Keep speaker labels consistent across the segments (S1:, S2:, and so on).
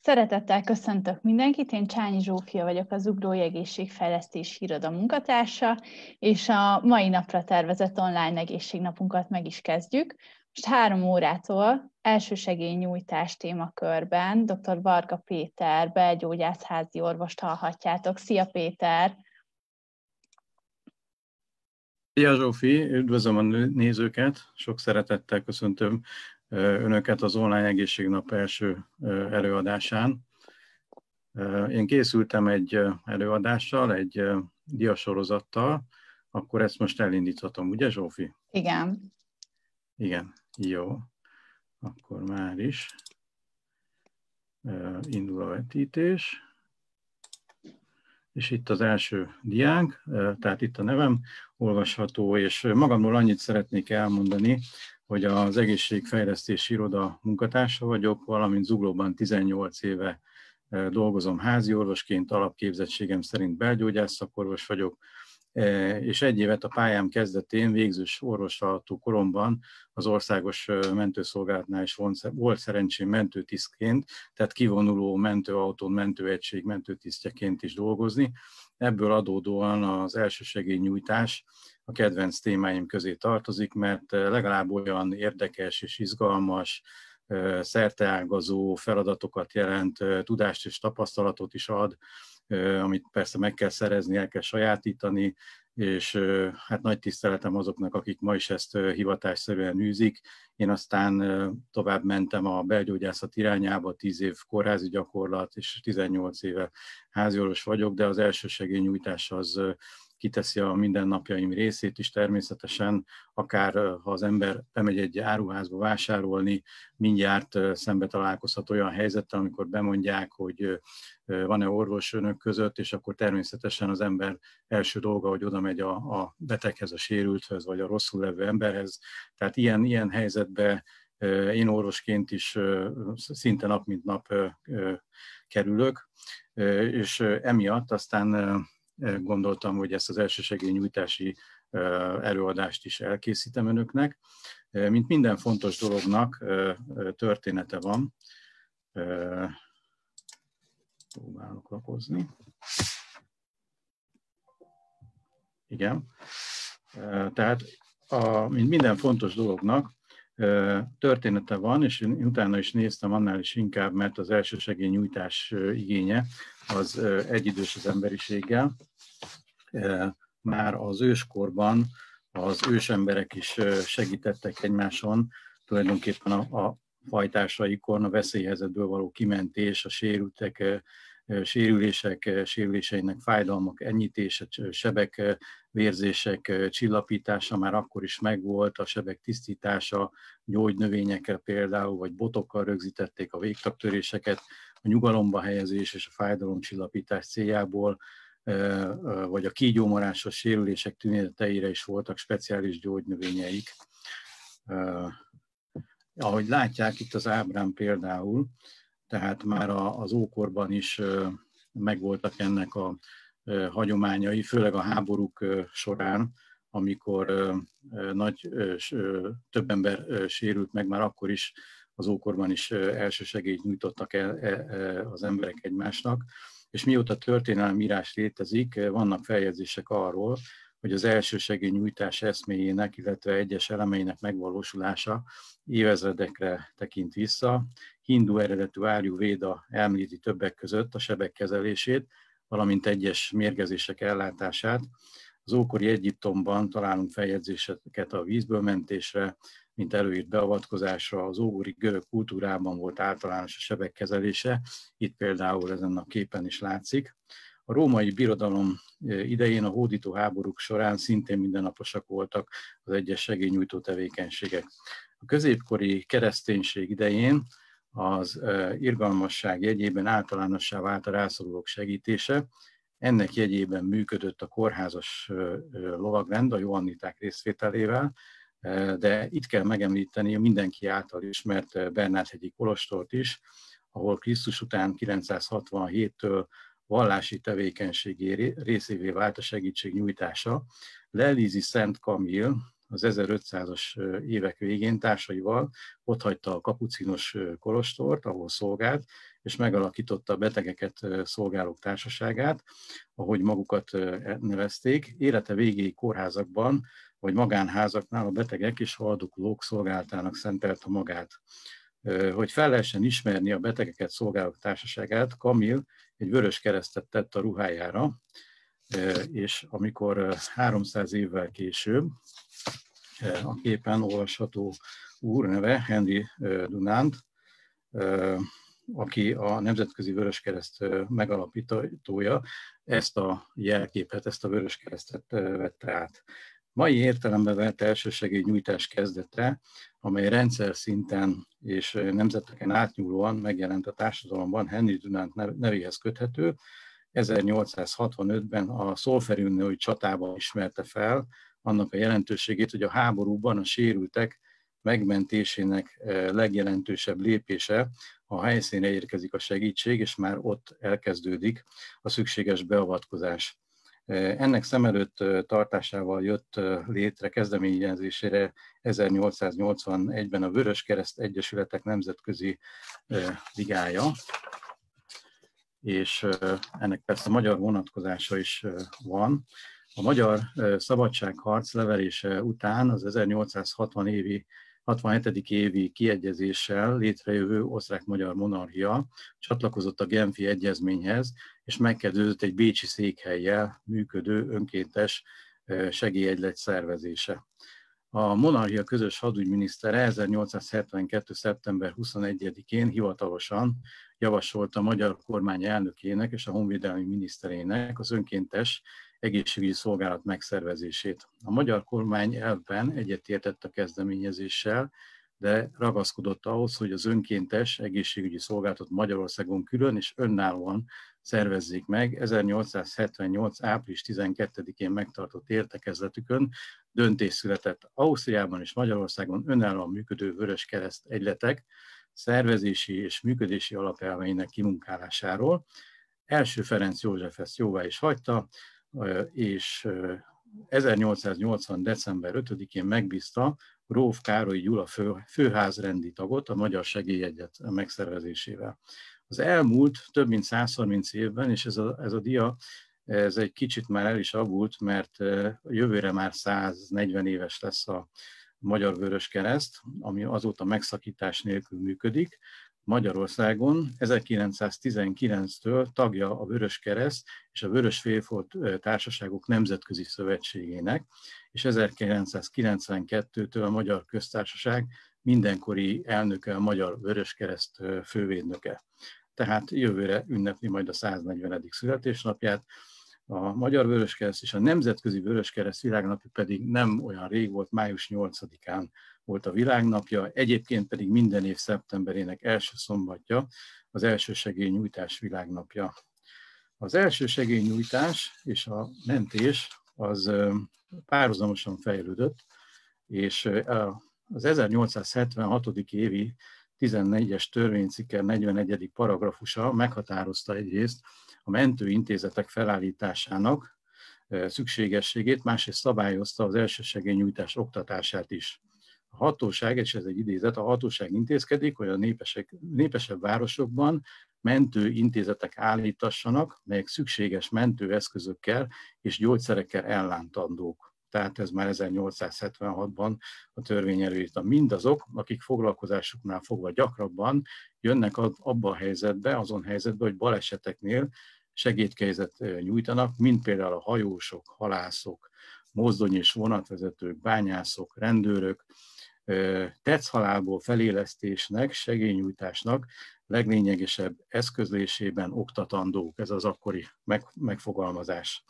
S1: Szeretettel köszöntök mindenkit, én Csányi Zsófia vagyok, az Ugrói Egészségfejlesztési Iroda munkatársa, és a mai napra tervezett online egészségnapunkat meg is kezdjük. Most 3 órától elsősegélynyújtás témakörben dr. Varga Péter belgyógyászházi orvost hallhatjátok. Szia Péter!
S2: Szia Zsófi, üdvözlöm a nézőket, sok szeretettel köszöntöm Önöket az Online Egészségnap első előadásán. Én készültem egy előadással, egy diasorozattal, akkor ezt most elindíthatom, ugye Zsófi?
S1: Igen.
S2: Igen, jó. Akkor már is indul a vetítés. És itt az első diánk, tehát itt a nevem olvasható, és magamról annyit szeretnék elmondani, hogy az Egészségfejlesztési Iroda munkatársa vagyok, valamint Zuglóban 18 éve dolgozom háziorvosként, alapképzettségem szerint belgyógyász szakorvos vagyok, és 1 évet a pályám kezdetén végzős orvoshallgató koromban az Országos Mentőszolgálatnál is volt szerencsém mentőtisztként, tehát kivonuló mentőautón, mentőegység mentőtisztjeként is dolgozni. Ebből adódóan az elsősegélynyújtás a kedvenc témáim közé tartozik, mert legalább olyan érdekes és izgalmas, szerteágazó feladatokat jelent, tudást és tapasztalatot is ad, amit persze meg kell szerezni, el kell sajátítani, és hát nagy tiszteletem azoknak, akik ma is ezt hivatásszerűen űzik. Én aztán tovább mentem a belgyógyászat irányába, 10 év kórházi gyakorlat, és 18 éve háziorvos vagyok, de az elsősegélynyújtás az kiteszi a mindennapjaim részét is természetesen, akár ha az ember bemegy egy áruházba vásárolni, mindjárt szembe találkozhat olyan helyzettel, amikor bemondják, hogy van-e orvos önök között, és akkor természetesen az ember első dolga, hogy oda megy a beteghez, a sérülthöz, vagy a rosszul levő emberhez. Tehát ilyen helyzetben én orvosként is szinte nap mint nap kerülök, és emiatt aztán gondoltam, hogy ezt az elsősegélynyújtási előadást is elkészítem önöknek. Mint minden fontos dolognak története van. Próbálok lapozni. Igen. Tehát mint minden fontos dolognak története van, és én utána is néztem annál is inkább, mert az elsősegélynyújtás igénye az egyidős az emberiséggel. Már az őskorban az ősemberek is segítettek egymáson, tulajdonképpen a fajtársaikon a veszélyhelyzetből való kimentés, a sérültek, sérüléseinek fájdalmak enyhítése, sebek, vérzések csillapítása már akkor is megvolt, a sebek tisztítása, gyógynövényekkel például, vagy botokkal rögzítették a végtagtöréseket, a nyugalomba helyezés és a fájdalomcsillapítás céljából, vagy a kígyómarásos sérülések tüneteire is voltak speciális gyógynövényeik. Ahogy látják itt az ábrán például, tehát már az ókorban is megvoltak ennek a hagyományai, főleg a háborúk során, amikor több ember sérült meg, már akkor is az ókorban is elsősegélyt nyújtottak el az emberek egymásnak. És mióta történelemírás létezik, vannak feljegyzések arról, hogy az elsősegélynyújtás eszméjének, illetve egyes elemeinek megvalósulása évezredekre tekint vissza. Hindu eredetű Áryurvéda említi többek között a sebek kezelését, valamint egyes mérgezések ellátását. Az ókori Egyiptomban találunk feljegyzéseket a vízből mentésre, mint előírt beavatkozásra. Az ókori görög kultúrában volt általános a sebek kezelése, itt például ezen a képen is látszik. A római birodalom idején a hódító háborúk során szintén mindennaposak voltak az egyes segélynyújtó tevékenységek. A középkori kereszténység idején az irgalmasság jegyében általánossá vált a rászorulók segítése. Ennek jegyében működött a kórházas lovagrend a johanniták részvételével, de itt kell megemlíteni a mindenki által ismert Bernát-hegyi kolostort is, ahol Krisztus után 967-től vallási tevékenységé részévé vált a segítségnyújtása. Lelízi Szent Kamil, az 1500-as évek végén társaival otthagyta a kapucinos kolostort, ahol szolgált, és megalakította a betegeket szolgálók társaságát, ahogy magukat nevezték. Élete végéig kórházakban vagy magánházaknál a betegek és haldoklók szolgáltának szentelte magát. Hogy fel lehessen ismerni a betegeket szolgálók társaságát, Camille egy vörös keresztet tett a ruhájára, és amikor 300 évvel később a képen olvasható úr neve, Henry Dunant, aki a Nemzetközi Vöröskereszt megalapítója, ezt a jelképet, ezt a vöröskeresztet vette át. Mai értelemben vett elsősegélynyújtás kezdete, amely rendszer szinten és nemzeteken átnyúlóan megjelent a társadalomban, Henry Dunant nevéhez köthető. 1865-ben a Solferino-i csatában ismerte fel annak a jelentőségét, hogy a háborúban a sérültek megmentésének legjelentősebb lépése, ha a helyszínre érkezik a segítség, és már ott elkezdődik a szükséges beavatkozás. Ennek szem előtt tartásával jött létre kezdeményezésére 1881-ben a Vöröskereszt Egyesületek Nemzetközi Ligája, és ennek persze magyar vonatkozása is van. A magyar szabadságharc leverése után az 1867. évi kiegyezéssel létrejövő osztrák-magyar monarchia csatlakozott a Genfi egyezményhez, és megkezdődött egy bécsi székhellyel működő önkéntes segélyegylet szervezése. A monarchia közös hadügyminisztere 1872. szeptember 21-én hivatalosan javasolta a magyar kormány elnökének és a honvédelmi miniszterének az önkéntes egészségügyi szolgálat megszervezését. A magyar kormány elvben egyetértett a kezdeményezéssel, de ragaszkodott ahhoz, hogy az önkéntes egészségügyi szolgálatot Magyarországon külön és önállóan szervezzék meg. 1878. április 12-én megtartott értekezletükön döntés született. Ausztriában és Magyarországon önállóan működő Vöröskereszt egyletek szervezési és működési alapelveinek kimunkálásáról. Első Ferenc József ezt jóvá is hagyta, és 1880. december 5-én megbízta gróf Károly Gyula főházrendi tagot a magyar segélyegylet megszervezésével. Az elmúlt több mint 130 évben, és ez a dia, ez egy kicsit már el is avult, mert jövőre már 140 éves lesz a Magyar Vöröskereszt, ami azóta megszakítás nélkül működik. Magyarországon 1919-től tagja a Vöröskereszt és a Vörösfélfolt Társaságok Nemzetközi Szövetségének, és 1992-től a Magyar Köztársaság mindenkori elnöke, a Magyar Vöröskereszt fővédnöke. Tehát jövőre ünnepli majd a 140. születésnapját. A Magyar Vöröskereszt és a Nemzetközi Vöröskereszt világnapja pedig nem olyan rég volt, május 8-án volt a világnapja, egyébként pedig minden év szeptemberének első szombatja az elsősegélynyújtás világnapja. Az elsősegélynyújtás és a mentés az párhuzamosan fejlődött, és az 1876. évi 14-es törvénycikke 41. paragrafusa meghatározta egyrészt a mentőintézetek felállításának szükségességét, másrészt szabályozta az elsősegélynyújtás oktatását is. A hatóság, és ez egy idézet, a hatóság intézkedik, hogy a népesebb városokban mentőintézetek állítassanak, melyek szükséges mentőeszközökkel és gyógyszerekkel ellántandók. Tehát ez már 1876-ban a törvény előírta. Mindazok, akik foglalkozásuknál fogva gyakrabban jönnek abba a helyzetbe, azon helyzetbe, hogy baleseteknél segédkezet nyújtanak, mint például a hajósok, halászok, mozdony- és vonatvezetők, bányászok, rendőrök, tetszhalálból felélesztésnek, segélynyújtásnak leglényegesebb eszközlésében oktatandók. Ez az akkori megfogalmazás.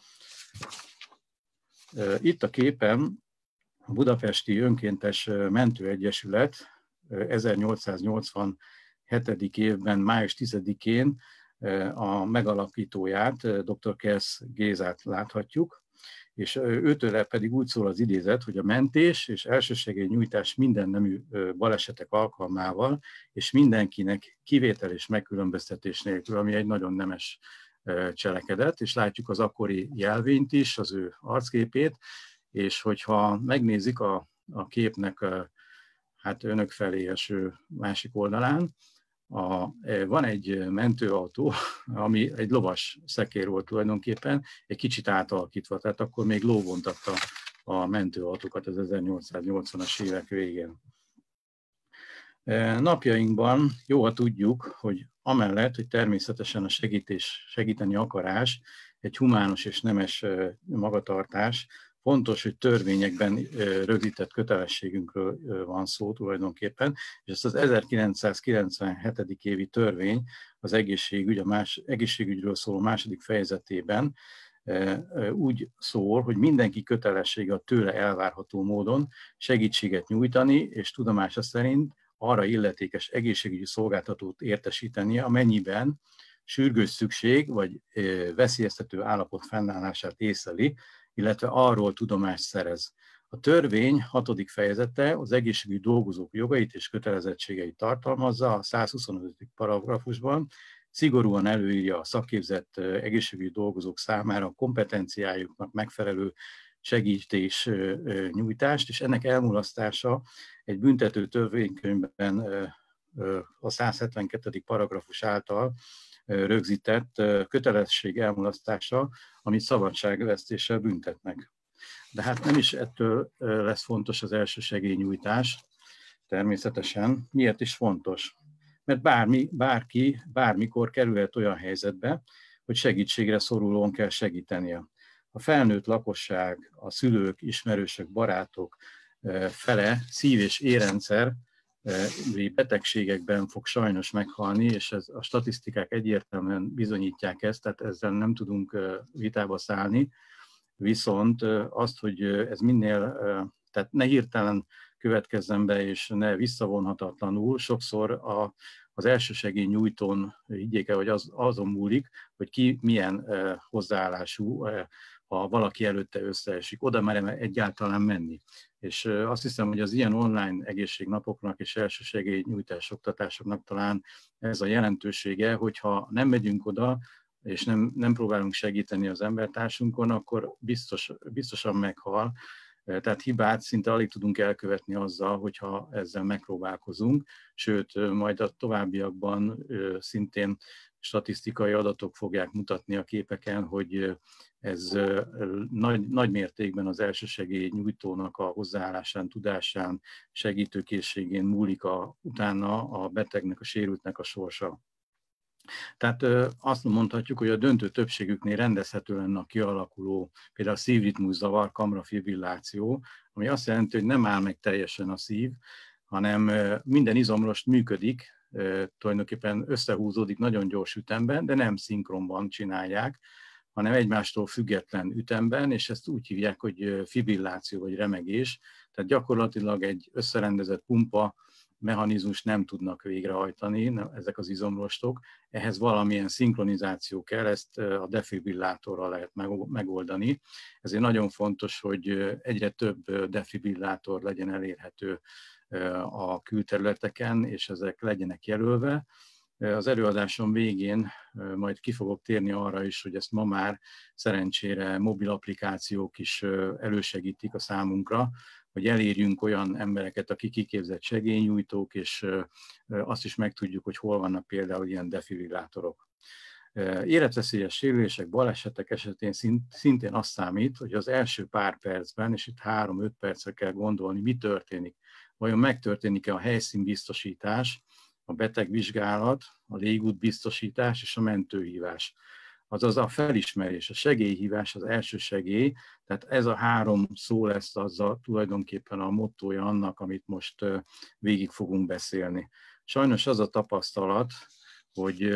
S2: Itt a képen a Budapesti Önkéntes Mentőegyesület 1887. évben, május 10-én a megalapítóját, dr. Kesz Gézát láthatjuk, és őtőle pedig úgy szól az idézet, hogy a mentés és elsősegélynyújtás minden nemű balesetek alkalmával, és mindenkinek kivétel és megkülönböztetés nélkül, ami egy nagyon nemes cselekedet, és látjuk az akkori jelvényt is, az ő arcképét, és hogyha megnézik a a képnek hát önök felé eső másik oldalán van egy mentőautó, ami egy lovas szekér volt tulajdonképpen, egy kicsit átalakítva, tehát akkor még ló vontatta a mentőautókat az 1880-as évek végén. Napjainkban jól tudjuk, hogy amellett, hogy természetesen a segíteni akarás, egy humános és nemes magatartás, fontos, hogy törvényekben rögzített kötelességünkről van szó tulajdonképpen, és ezt az 1997. évi törvény az egészségügyről szóló második fejezetében úgy szól, hogy mindenki kötelessége a tőle elvárható módon segítséget nyújtani, és tudomása szerint arra illetékes egészségügyi szolgáltatót értesítenie, amennyiben sürgős szükség vagy veszélyeztető állapot fennállását észleli, illetve arról tudomást szerez. A törvény 6. fejezete az egészségügyi dolgozók jogait és kötelezettségeit tartalmazza a 125. paragrafusban, szigorúan előírja a szakképzett egészségügyi dolgozók számára a kompetenciájuknak megfelelő segítés nyújtást, és ennek elmulasztása egy büntető törvénykönyvben a 172. paragrafus által rögzített kötelesség elmulasztása, amit szabadságvesztéssel büntetnek. De hát nem is ettől lesz fontos az elsősegélynyújtás, természetesen. Miért is fontos? Mert bárki bármikor kerülhet olyan helyzetbe, hogy segítségre szorulóan kell segítenie. A felnőtt lakosság, a szülők, ismerősök, barátok fele szív- és érrendszer betegségekben fog sajnos meghalni, és a statisztikák egyértelműen bizonyítják ezt, tehát ezzel nem tudunk vitába szállni. Viszont azt, hogy ez tehát ne hirtelen következzen be, és ne visszavonhatatlanul, sokszor az elsősegélynyújtón higgyék el, hogy azon múlik, hogy ki milyen hozzáállású, ha valaki előtte összeesik, oda mer egyáltalán menni. És azt hiszem, hogy az ilyen online egészségnapoknak és elsősegélynyújtás oktatásoknak talán ez a jelentősége, hogyha nem megyünk oda, és nem próbálunk segíteni az embertársunkon, akkor biztosan meghal. Tehát hibát szinte alig tudunk elkövetni azzal, hogyha ezzel megpróbálkozunk, sőt, majd a továbbiakban szintén statisztikai adatok fogják mutatni a képeken, hogy ez nagy mértékben az elsősegélynyújtónak a hozzáállásán, tudásán, segítőkészségén múlik utána a betegnek, a sérültnek a sorsa. Tehát azt mondhatjuk, hogy a döntő többségüknél rendezhető lenne a kialakuló, például a szívritmuszavar, kamrafibrilláció, ami azt jelenti, hogy nem áll meg teljesen a szív, hanem minden izomrost működik, tulajdonképpen összehúzódik nagyon gyors ütemben, de nem szinkronban csinálják, hanem egymástól független ütemben, és ezt úgy hívják, hogy fibrilláció vagy remegés. Tehát gyakorlatilag egy összerendezett pumpa mechanizmus nem tudnak végrehajtani ezek az izomrostok. Ehhez valamilyen szinkronizáció kell, ezt a defibrillátorral lehet megoldani. Ezért nagyon fontos, hogy egyre több defibrillátor legyen elérhető a külterületeken, és ezek legyenek jelölve. Az előadásom végén majd ki fogok térni arra is, hogy ezt ma már szerencsére mobil applikációk is elősegítik a számunkra, hogy elérjünk olyan embereket, akik kiképzett segélynyújtók, és azt is megtudjuk, hogy hol vannak például ilyen defibrillátorok. Életveszélyes sérülések, balesetek esetén szintén azt számít, hogy az első pár percben, és itt 3-5 percre kell gondolni, mi történik. Vajon megtörténik-e a helyszínbiztosítás, a betegvizsgálat, a légútbiztosítás és a mentőhívás. Azaz a felismerés, a segélyhívás, az első segély, tehát ez a 3 szó lesz tulajdonképpen a mottója annak, amit most végig fogunk beszélni. Sajnos az a tapasztalat, hogy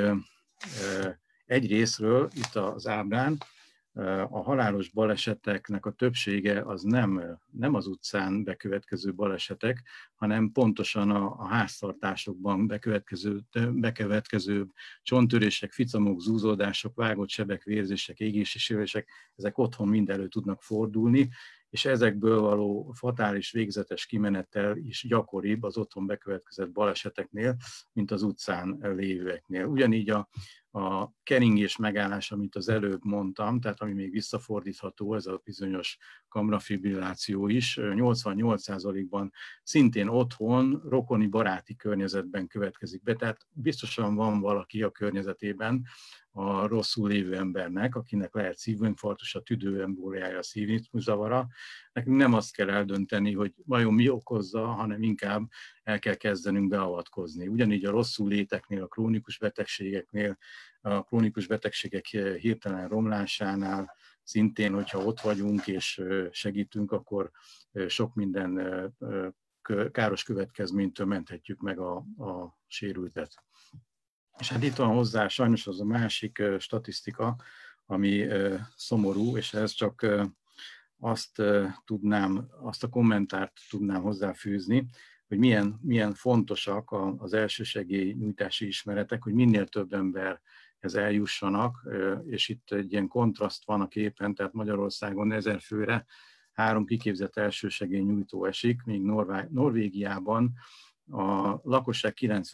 S2: egyrészről itt az ábrán a halálos baleseteknek a többsége az nem az utcán bekövetkező balesetek, hanem pontosan a háztartásokban bekövetkező csonttörések, ficamok, zúzódások, vágott sebek, vérzések, égési sérülések, ezek otthon mind elő tudnak fordulni, és ezekből való fatális végzetes kimenettel is gyakoribb az otthon bekövetkezett baleseteknél, mint az utcán lévőeknél. Ugyanígy a keringés megállás, amit az előbb mondtam, tehát ami még visszafordítható, ez a bizonyos kamrafibrilláció is, 88%-ban szintén otthon, rokoni, baráti környezetben következik be, tehát biztosan van valaki a környezetében, a rosszul lévő embernek, akinek lehet szívinfarktusa, tüdőembóliája, szívritmuszavara. Nekünk nem azt kell eldönteni, hogy vajon mi okozza, hanem inkább el kell kezdenünk beavatkozni. Ugyanígy a rosszul léteknél, a krónikus betegségeknél, a krónikus betegségek hirtelen romlásánál szintén, hogyha ott vagyunk és segítünk, akkor sok minden káros következménytől menthetjük meg a sérültet. És hát itt van hozzá sajnos az a másik statisztika, ami szomorú, és ez csak azt a kommentárt tudnám hozzáfűzni, hogy milyen fontosak az elsősegély nyújtási ismeretek, hogy minél több emberhez eljussanak, és itt egy ilyen kontraszt van a képen, tehát Magyarországon 1000 főre 3 kiképzett elsősegély nyújtó esik, míg Norvégiában a lakosság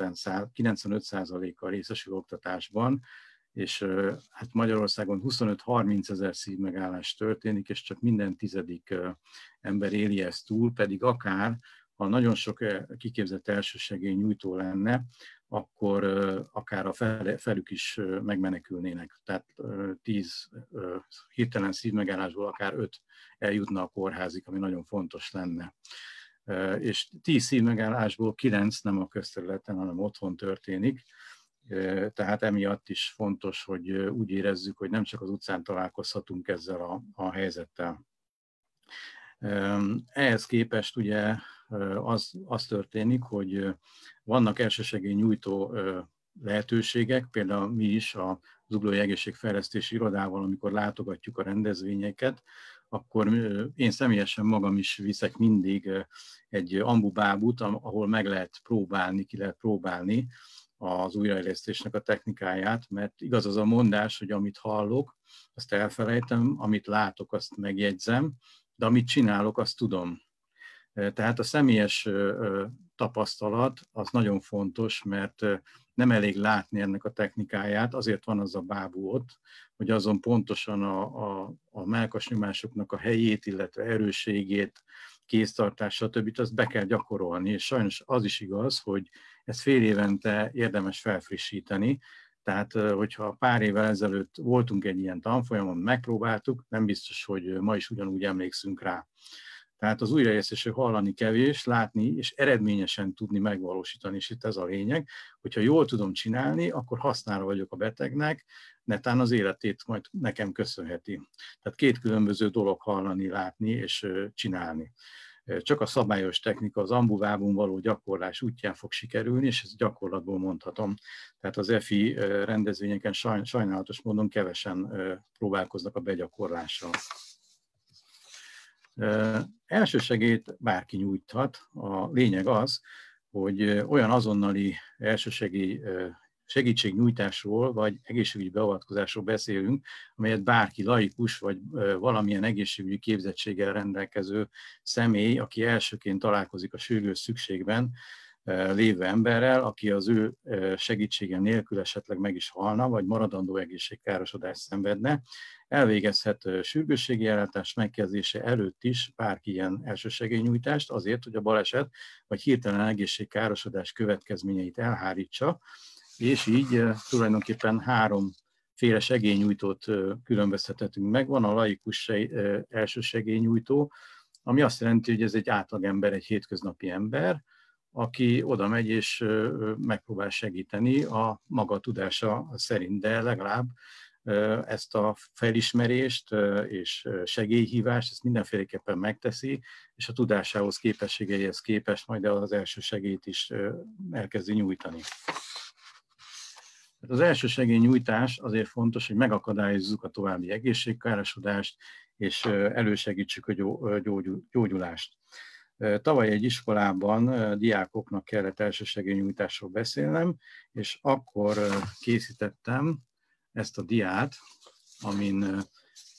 S2: 95%-a részesül oktatásban, és hát Magyarországon 25-30 ezer szívmegállás történik, és csak minden 10. ember éli ezt túl, pedig ha nagyon sok kiképzett elsősegély nyújtó lenne, akkor akár a felük is megmenekülnének. Tehát 10 hirtelen szívmegállásból akár 5 eljutna a kórházig, ami nagyon fontos lenne. És 10 szívmegállásból 9 nem a közterületen, hanem otthon történik. Tehát emiatt is fontos, hogy úgy érezzük, hogy nem csak az utcán találkozhatunk ezzel a helyzettel. Ehhez képest ugye az történik, hogy vannak elsősegély nyújtó lehetőségek, például mi is a Zuglói Egészségfejlesztési Irodával, amikor látogatjuk a rendezvényeket, akkor én személyesen magam is viszek mindig egy ambubábút, ahol meg lehet próbálni, ki lehet próbálni az újraélesztésnek a technikáját, mert igaz az a mondás, hogy amit hallok, azt elfelejtem, amit látok, azt megjegyzem, de amit csinálok, azt tudom. Tehát a személyes tapasztalat az nagyon fontos, mert nem elég látni ennek a technikáját, azért van az a bábú ott, hogy azon pontosan a mellkasnyomásoknak a helyét, illetve erősségét, kéztartás, stb. Azt be kell gyakorolni, és sajnos az is igaz, hogy ezt fél évente érdemes felfrissíteni, tehát hogyha pár évvel ezelőtt voltunk egy ilyen tanfolyamon, megpróbáltuk, nem biztos, hogy ma is ugyanúgy emlékszünk rá. Tehát az újraélesztésről hallani kevés, látni és eredményesen tudni megvalósítani, és itt ez a lényeg, hogyha jól tudom csinálni, akkor használva vagyok a betegnek, netán az életét majd nekem köszönheti. Tehát 2 különböző dolog hallani, látni és csinálni. Csak a szabályos technika, az ambuvábon való gyakorlás útján fog sikerülni, és ezt gyakorlatból mondhatom. Tehát az EFI rendezvényeken sajnálatos módon kevesen próbálkoznak a begyakorlással. Elsősegélyt bárki nyújthat. A lényeg az, hogy olyan azonnali elsősegély segítségnyújtásról vagy egészségügyi beavatkozásról beszélünk, amelyet bárki laikus vagy valamilyen egészségügyi képzettséggel rendelkező személy, aki elsőként találkozik a sürgős szükségben lévő emberrel, aki az ő segítsége nélkül esetleg meg is halna, vagy maradandó egészségkárosodást szenvedne, elvégezhet sürgősségi ellátás megkezdése előtt is bárki ilyen elsősegélynyújtást azért, hogy a baleset vagy hirtelen egészségkárosodás következményeit elhárítsa, és így tulajdonképpen 3 féle segélynyújtót különböztethetünk meg. Van a laikus elsősegélynyújtó, ami azt jelenti, hogy ez egy átlagember, egy hétköznapi ember, aki oda megy és megpróbál segíteni a maga tudása szerint, de legalább ezt a felismerést és segélyhívást, ezt mindenféleképpen megteszi, és a tudásához, képességeihez képest majd az első segélyt is elkezdi nyújtani. Az első segélynyújtás azért fontos, hogy megakadályozzuk a további egészségkárosodást, és elősegítsük a gyógyulást. Tavaly egy iskolában diákoknak kellett elsősegélynyújtásról beszélnem, és akkor készítettem ezt a diát, amin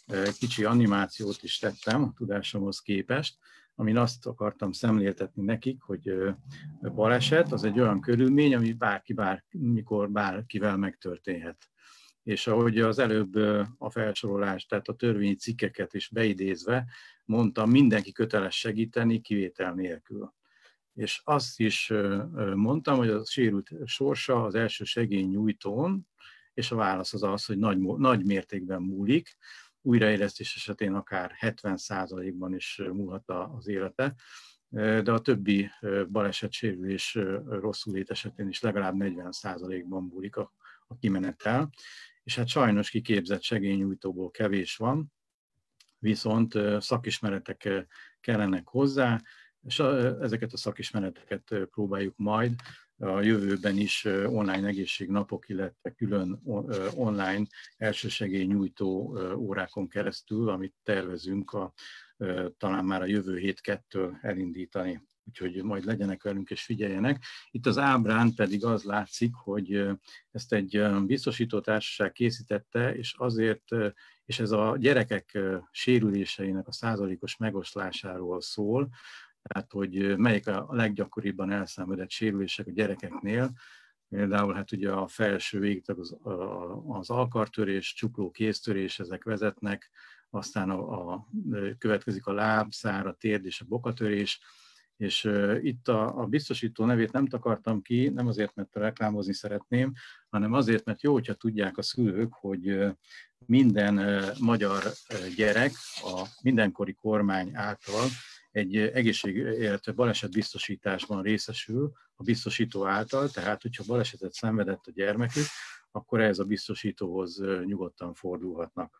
S2: kicsi animációt is tettem a tudásomhoz képest, amin azt akartam szemléltetni nekik, hogy baleset az egy olyan körülmény, ami bármikor bárkivel megtörténhet. És ahogy az előbb a felsorolás, tehát a törvényi cikkeket is beidézve mondtam, mindenki köteles segíteni, kivétel nélkül. És azt is mondtam, hogy a sérült sorsa az első segélynyújtón, és a válasz az az, hogy nagy mértékben múlik, újraélesztés esetén akár 70%-ban is múlhat az élete, de a többi baleset, sérülés, rosszulét esetén is legalább 40%-ban múlik a kimenetel. És hát sajnos kiképzett segélynyújtóból kevés van, viszont szakismeretek kellenek hozzá, és ezeket a szakismereteket próbáljuk majd a jövőben is online egészségnapok, illetve külön online elsősegélynyújtó órákon keresztül, amit tervezünk talán már a jövő hétkettől elindítani. Úgyhogy majd legyenek velünk és figyeljenek. Itt az ábrán pedig az látszik, hogy ezt egy biztosítótársaság készítette, és azért, és ez a gyerekek sérüléseinek a százalékos megoszlásáról szól, tehát hogy melyik a leggyakoribban elszenvedett sérülések a gyerekeknél. Például hát ugye a felső végtag az alkartörés, csukló kéztörés, ezek vezetnek, aztán következik a láb, szár, a térd és a bokatörés, és itt a biztosító nevét nem takartam ki, nem azért, mert reklámozni szeretném, hanem azért, mert jó, hogyha tudják a szülők, hogy minden magyar gyerek a mindenkori kormány által egy illetve balesetbiztosításban részesül a biztosító által, tehát hogyha balesetet szenvedett a gyermekük, akkor ehhez a biztosítóhoz nyugodtan fordulhatnak.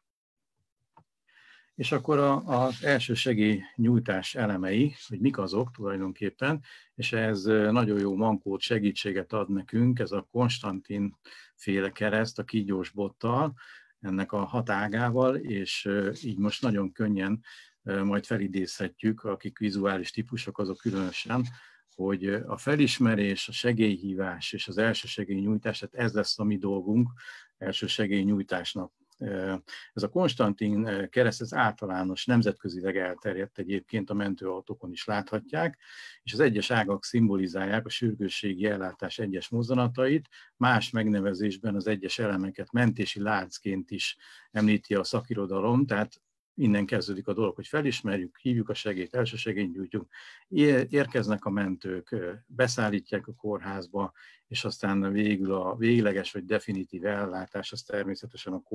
S2: És akkor az elsősegélynyújtás elemei, hogy mik azok tulajdonképpen, és ez nagyon jó mankót, segítséget ad nekünk, ez a Konstantin féle kereszt a kígyós bottal, ennek a 6 ágával, és így most nagyon könnyen majd felidézhetjük, akik vizuális típusok, azok különösen, hogy a felismerés, a segélyhívás és az elsősegélynyújtás, tehát ez lesz a mi dolgunk elsősegélynyújtásnak. Ez a Konstantin kereszt, ez általános, nemzetközileg elterjedt egyébként, a mentőautókon is láthatják, és az egyes ágak szimbolizálják a sürgősségi ellátás egyes mozzanatait, más megnevezésben az egyes elemeket mentési láncként is említi a szakirodalom, tehát innen kezdődik a dolog, hogy felismerjük, hívjuk a segélyt, elsősegélyt nyújtjuk, érkeznek a mentők, beszállítják a kórházba, és aztán végül a végleges vagy definitív ellátás az természetesen a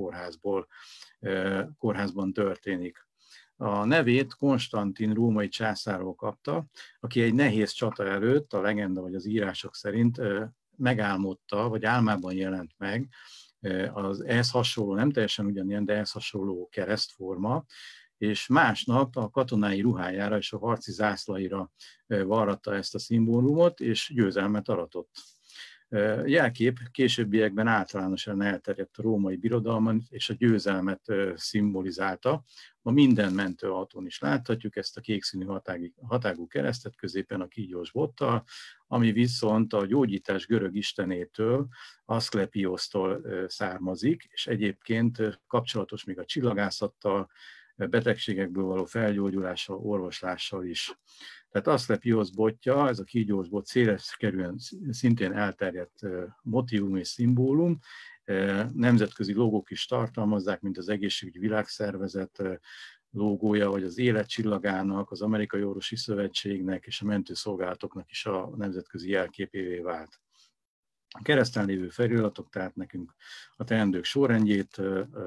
S2: kórházban történik. A nevét Konstantin római császárról kapta, aki egy nehéz csata előtt, a legenda vagy az írások szerint megálmodta, vagy álmában jelent meg, az ehhez hasonló, nem teljesen ugyanilyen, de ehhez hasonló keresztforma, és másnap a katonái ruhájára és a harci zászlaira varratta ezt a szimbólumot, és győzelmet aratott. Jelkép későbbiekben általánosan elterjedt a római birodalman, és a győzelmet szimbolizálta. Ma minden mentőautón is láthatjuk ezt a kékszínű hatágú keresztet, középen a kígyós bottal, ami viszont a gyógyítás görög istenétől, Aszklepiosztól származik, és egyébként kapcsolatos még a csillagászattal, betegségekből való felgyógyulással, orvoslással is. Tehát Aszklepiosz botja, ez a kígyós bot széleskörűen szintén elterjedt motívum és szimbólum, nemzetközi logók is tartalmazzák, mint az Egészségügyi Világszervezet logója, vagy az Élet csillagának, az Amerikai Orvosi Szövetségnek és a mentőszolgálatoknak is a nemzetközi jelképévé vált. A kereszten lévő feliratok tehát nekünk a teendők sorrendjét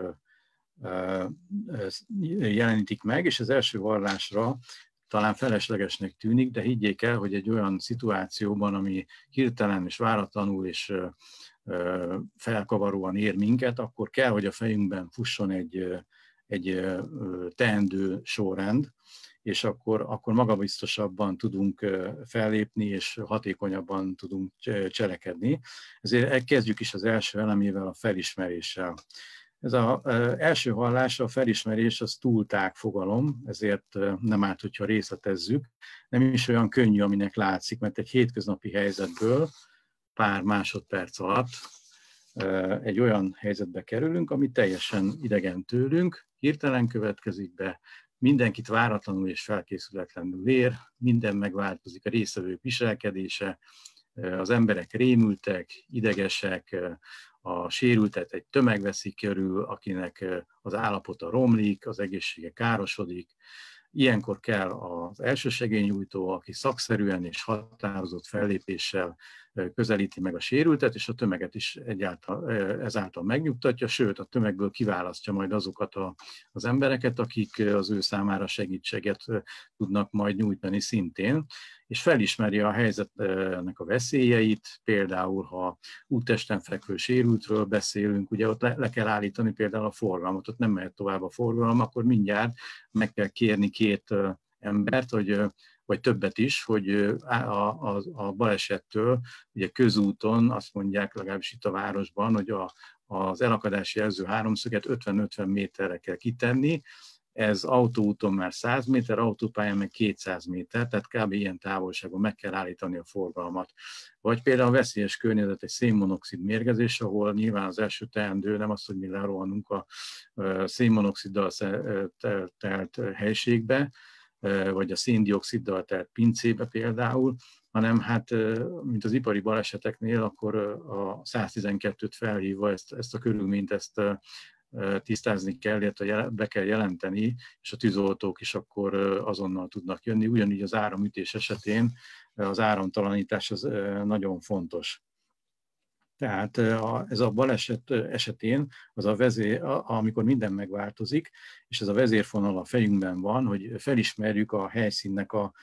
S2: jelenítik meg, és az első vallásra talán feleslegesnek tűnik, de higgyék el, hogy egy olyan szituációban, ami hirtelen és váratlanul és felkavaróan ér minket, akkor kell, hogy a fejünkben fusson egy teendő sorrend, és akkor magabiztosabban tudunk fellépni, és hatékonyabban tudunk cselekedni. Ezért kezdjük is az első elemével, a felismeréssel. Ez az első hallás, a felismerés, az túl tág fogalom, ezért nem árt, hogyha részletezzük. Nem is olyan könnyű, aminek látszik, mert egy hétköznapi helyzetből pár másodperc alatt egy olyan helyzetbe kerülünk, ami teljesen idegen tőlünk, hirtelen következik be, mindenkit váratlanul és felkészületlenül ér, minden megváltozik, a résztvevők viselkedése, az emberek rémültek, idegesek, a sérültet egy tömeg veszi körül, akinek az állapota romlik, az egészsége károsodik. Ilyenkor kell az elsősegélynyújtó, aki szakszerűen és határozott fellépéssel közelíti meg a sérültet, és a tömeget is ezáltal megnyugtatja, sőt a tömegből kiválasztja majd azokat az embereket, akik az ő számára segítséget tudnak majd nyújtani szintén, és felismeri a helyzetnek a veszélyeit, például ha úttesten fekvő sérültről beszélünk, ugye ott le kell állítani például a forgalmat, ott nem mehet tovább a forgalom, akkor mindjárt meg kell kérni két embert, vagy többet is, hogy a balesettől, ugye közúton azt mondják, legalábbis itt a városban, hogy az elakadási jelző háromszöget 50-50 méterre kell kitenni, ez autóúton már 100 méter, autópályán meg 200 méter, tehát kb. Ilyen távolságon meg kell állítani a forgalmat. Vagy például a veszélyes környezet egy szénmonoxid mérgezés, ahol nyilván az első teendő nem az, hogy mi lerohanunk a szénmonoxiddal telt helységbe, vagy a széndioxiddal telt pincébe például, hanem hát, mint az ipari baleseteknél, akkor a 112-t felhívva ezt a körülményt, ezt tisztázni kell, illetve be kell jelenteni, és a tűzoltók is akkor azonnal tudnak jönni. Ugyanígy az áramütés esetén az áramtalanítás az nagyon fontos. Tehát ez a baleset esetén, az a amikor minden megváltozik, és ez a vezérfonal a fejünkben van, hogy felismerjük a helyszínnek a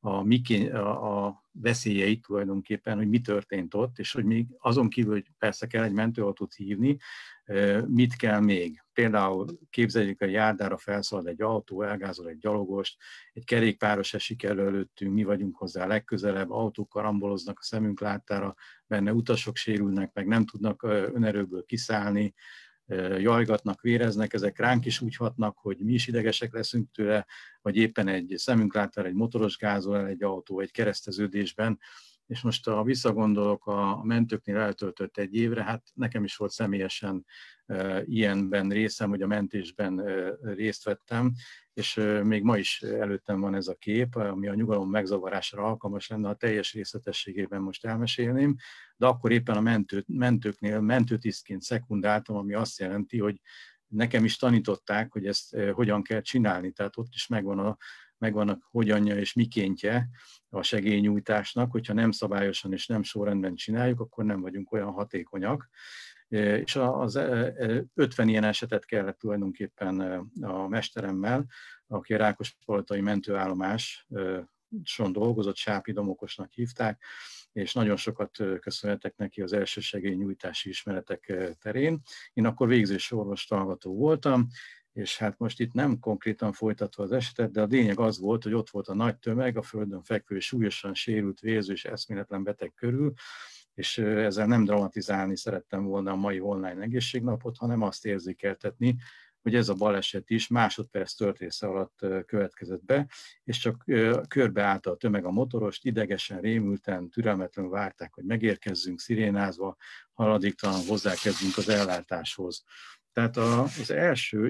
S2: veszélyeit tulajdonképpen, hogy mi történt ott, és hogy még azon kívül, hogy persze kell egy mentőautót hívni, mit kell még. Például képzeljük, hogy járdára felszalad egy autó, elgázol egy gyalogost, egy kerékpáros esik elő előttünk, mi vagyunk hozzá legközelebb, autók karamboloznak a szemünk láttára, benne utasok sérülnek, meg nem tudnak önerőből kiszállni, jajgatnak, véreznek, ezek ránk is úgy hatnak, hogy mi is idegesek leszünk tőle, vagy éppen egy szemünk láttára egy motoros gázol el egy autó egy kereszteződésben, és most ha visszagondolok a mentőknél eltöltött egy évre, hát nekem is volt személyesen ilyenben részem, hogy a mentésben részt vettem, és még ma is előttem van ez a kép, ami a nyugalom megzavarására alkalmas lenne, a teljes részletességében most elmesélném, de akkor éppen a mentőknél mentőtisztként szekundáltam, ami azt jelenti, hogy nekem is tanították, hogy ezt hogyan kell csinálni, tehát ott is megvan a hogyanja és mikéntje a segélynyújtásnak, hogyha nem szabályosan és nem sorrendben csináljuk, akkor nem vagyunk olyan hatékonyak. És az 50 ilyen esetet kellett tulajdonképpen a mesteremmel, aki a Rákospalotai mentőállomáson dolgozott, Sápi Domokosnak hívták, és nagyon sokat köszönhetek neki az elsősegélynyújtási ismeretek terén. Én akkor végzős orvos-hallgató voltam, és hát most itt nem konkrétan folytatva az esetet, de a lényeg az volt, hogy ott volt a nagy tömeg, a földön fekvő, súlyosan sérült, vérző és eszméletlen beteg körül, és ezzel nem dramatizálni szerettem volna a mai online egészségnapot, hanem azt érzékeltetni, hogy ez a baleset is másodperc történése alatt következett be, és csak körbeállt a tömeg a motorost, idegesen, rémülten, türelmetlenül várták, hogy megérkezzünk, szirénázva, haladéktalan hozzákezdünk az ellátáshoz. Tehát az első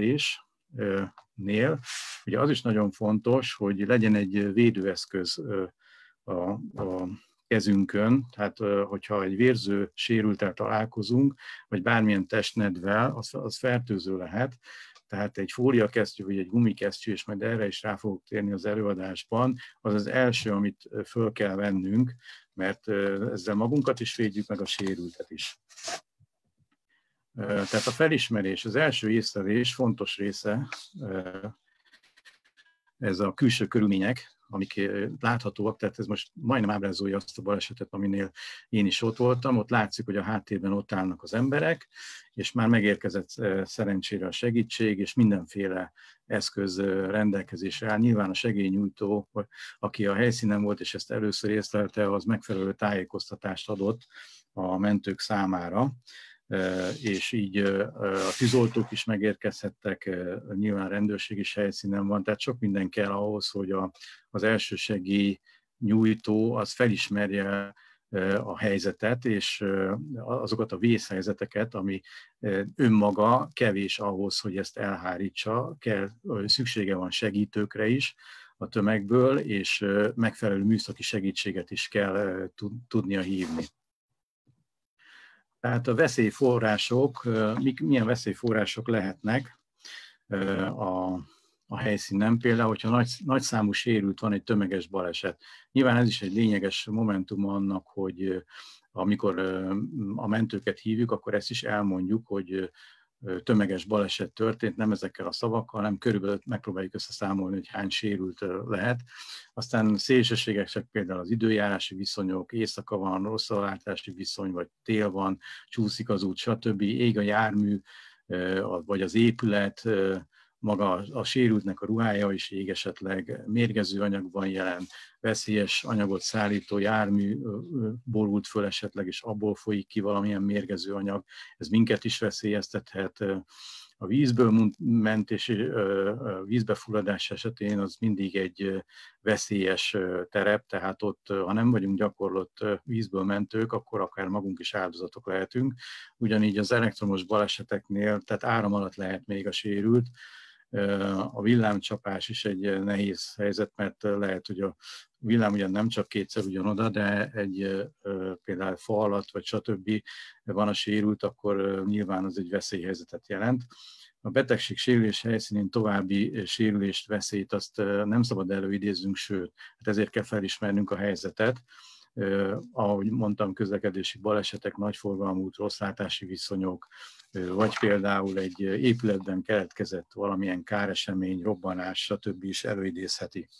S2: észlelésnél ugye az is nagyon fontos, hogy legyen egy védőeszköz a kezünkön, tehát hogyha egy vérző sérülttel találkozunk, vagy bármilyen testnedvel, az fertőző lehet, tehát egy fóliakesztyű, vagy egy gumikesztyű, és majd erre is rá fogok térni az előadásban, az az első, amit föl kell vennünk, mert ezzel magunkat is védjük, meg a sérültet is. Tehát a felismerés, az első észlelés fontos része, ez a külső körülmények, amik láthatóak, tehát ez most majdnem ábrázolja azt a balesetet, aminél én is ott voltam, ott látszik, hogy a háttérben ott állnak az emberek, és már megérkezett szerencsére a segítség, és mindenféle eszköz rendelkezésre áll. Nyilván a segélynyújtó, aki a helyszínen volt, és ezt először észlelte, az megfelelő tájékoztatást adott a mentők számára, és így a tűzoltók is megérkezhettek, nyilván rendőrség is helyszínen van, tehát sok minden kell ahhoz, hogy az elsősegély nyújtó az felismerje a helyzetet, és azokat a vészhelyzeteket, ami önmaga kevés ahhoz, hogy ezt elhárítsa, szüksége van segítőkre is a tömegből, és megfelelő műszaki segítséget is kell tudnia hívni. Tehát a veszélyforrások, milyen veszélyforrások lehetnek a helyszínen? Például, hogyha nagy számú sérült van, egy tömeges baleset. Nyilván ez is egy lényeges momentum annak, hogy amikor a mentőket hívjuk, akkor ezt is elmondjuk, hogy tömeges baleset történt, nem ezekkel a szavakkal, hanem körülbelül megpróbáljuk összeszámolni, hogy hány sérült lehet. Aztán szélsőségek, például az időjárási viszonyok, éjszaka van, rossz a látási viszony, vagy tél van, csúszik az út, stb. Ég a jármű, vagy az épület, maga a sérültnek a ruhája is ég esetleg, mérgező anyag van jelen, veszélyes anyagot szállító jármű borult föl esetleg, és abból folyik ki valamilyen mérgező anyag, ez minket is veszélyeztethet. A vízből mentés, vízbefulladás esetén az mindig egy veszélyes terep, tehát ott, ha nem vagyunk gyakorlott vízből mentők, akkor akár magunk is áldozatok lehetünk. Ugyanígy az elektromos baleseteknél, tehát áram alatt lehet még a sérült. A villámcsapás is egy nehéz helyzet, mert lehet, hogy a villám ugyan nem csak kétszer ugyanoda, de például fa alatt, vagy stb. Van a sérült, akkor nyilván az egy veszélyhelyzetet jelent. A betegség sérülés helyszínén további sérülést, veszélyt azt nem szabad előidézzünk, sőt, ezért kell felismernünk a helyzetet. Ahogy mondtam, közlekedési balesetek, nagyforgalmú, rosszlátási viszonyok, vagy például egy épületben keletkezett valamilyen káresemény, robbanás, stb. Is előidézheti.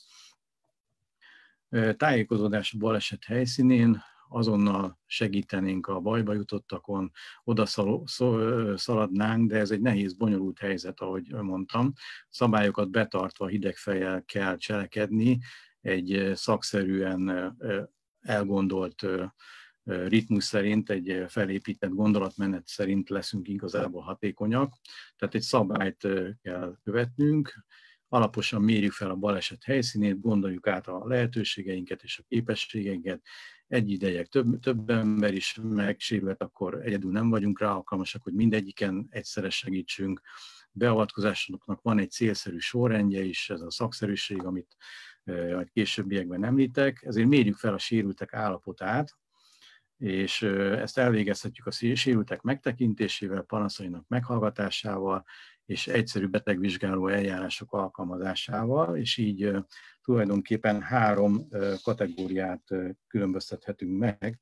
S2: Tájékozódás a baleset helyszínén, azonnal segítenénk a bajba jutottakon, oda szaladnánk, de ez egy nehéz, bonyolult helyzet, ahogy mondtam. Szabályokat betartva hideg fejjel kell cselekedni, egy szakszerűen elgondolt ritmus szerint, egy felépített gondolatmenet szerint leszünk igazából hatékonyak. Tehát egy szabályt kell követnünk, alaposan mérjük fel a baleset helyszínét, gondoljuk át a lehetőségeinket és a képességeinket. Egy ideig több ember is megsérült, akkor egyedül nem vagyunk rá alkalmasak, hogy mindegyiken egyszerre segítsünk. Beavatkozásoknak van egy célszerű sorrendje is, ez a szakszerűség, amit a későbbiekben említek, ezért mérjük fel a sérültek állapotát, és ezt elvégezhetjük a sérültek megtekintésével, panaszainak meghallgatásával, és egyszerű betegvizsgáló eljárások alkalmazásával, és így tulajdonképpen 3 kategóriát különböztethetünk meg.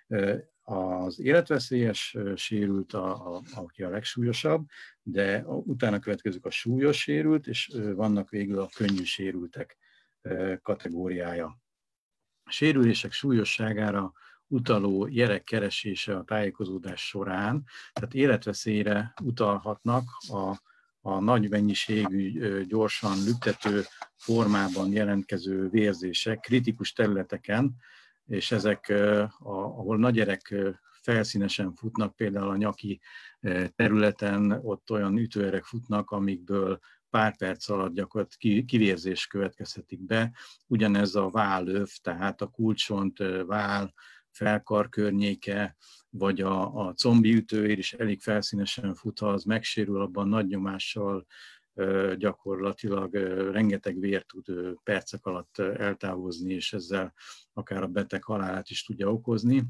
S2: Az életveszélyes sérült, aki a legsúlyosabb, de utána következik a súlyos sérült, és vannak végül a könnyű sérültek kategóriája. A sérülések súlyosságára utaló jelek keresése a tájékozódás során, tehát életveszélyre utalhatnak a nagy mennyiségű, gyorsan lüktető formában jelentkező vérzések kritikus területeken, és ezek, ahol nagy gyerek felszínesen futnak, például a nyaki területen, ott olyan ütőerek futnak, amikből pár perc alatt gyakorlatilag kivérzés következhetik be. Ugyanez a vállöv, tehát a kulcsont, váll, felkar környéke, vagy a combi ütőér is elég felszínesen fut, ha az megsérül, abban nagy nyomással gyakorlatilag rengeteg vért tud percek alatt eltávozni, és ezzel akár a beteg halálát is tudja okozni.